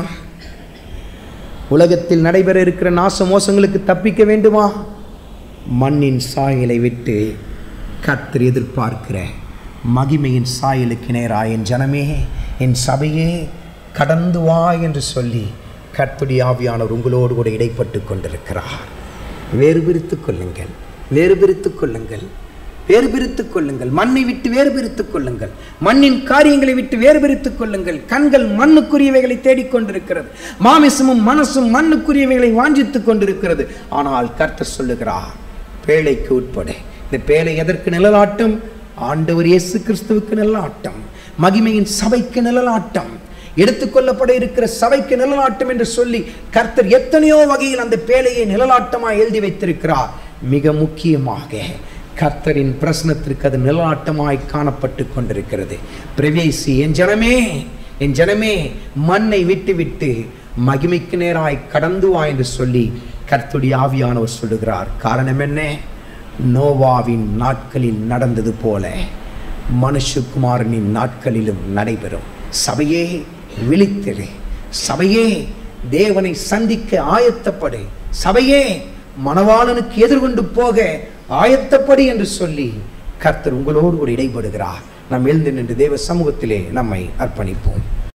உலகத்தில் நடைபெற இருக்கிற நாச மோசங்களுக்கு தப்பிக்க வேண்டுமா? மண்ணின் சாயலை விட்டு கர்த்தர் எதிர்பார்க்கிற மகிமையின் சாயலுக்கு நேராக என் ஜனமே, என் சபையே கடந்து வா என்று சொல்லி கர்த்தருடைய ஆவியானவர் உங்களோடு கூட இடைப்பட்டு கொண்டிருக்கிறார். வேறு பிரித்துக் கொள்ளுங்கள், வேறு பிரித்துக் கொள்ளுங்கள், வேறு பிரித்துக் கொள்ளுங்கள். மண்ணை விட்டு வேறு பிரித்துக் கொள்ளுங்கள். மண்ணின் காரியங்களை விட்டு வேறு பிரித்துக் கொள்ளுங்கள். கண்கள் மண்ணுக்குரியவைகளை தேடிக்கொண்டிருக்கிறது. மாமிசமும் மனசும் மண்ணுக்குரியவைகளை வாஞ்சித்துக் கொண்டிருக்கிறது. ஆனால் கர்த்தர் சொல்லுகிறார், பேழைக்கு உட்பட. இந்த பேழை எதற்கு நிழலாட்டம்? ஆண்டவர் இயேசு கிறிஸ்துவுக்கு நிழலாட்டம், மகிமையின் சபைக்கு நிழலாட்டம், எடுத்துக்கொள்ளப்பட இருக்கிற சபைக்கு நிழலாட்டம் என்று சொல்லி கர்த்தர் எத்தனையோ வகையில் அந்த பேழையை நிழலாட்டமாக எழுதி வைத்திருக்கிறார். மிக முக்கியமாக கர்த்தரின் பிரசனத்திற்கு அது நிழலாட்டமாய் காணப்பட்டு கொண்டிருக்கிறது. பிரவேசி என் ஜனமே, என் ஜனமே, மண்ணை விட்டு விட்டு மகிமைக்கு நேராய் கடந்து வா என்று சொல்லி கர்த்தருடைய ஆவியானவர் சொல்லுகிறார். காரணம் என்ன? நோவாவின் நாட்களில் நடந்தது போல மனுஷகுமாரனின் நாட்களிலும் நடைபெறும். சபையே விழித்திரு, சபையே தேவனை சந்திக்க ஆயத்தப்படு, சபையே மணவாளனுக்கு எதிர்கொண்டு போக ஆயத்தப்படி என்று சொல்லி கர்த்தர் உங்களோடு கூட இடைபடுகிறார். நாம் எழுந்து நின்று தேவ சமூகத்திலே நம்மை அர்ப்பணிப்போம்.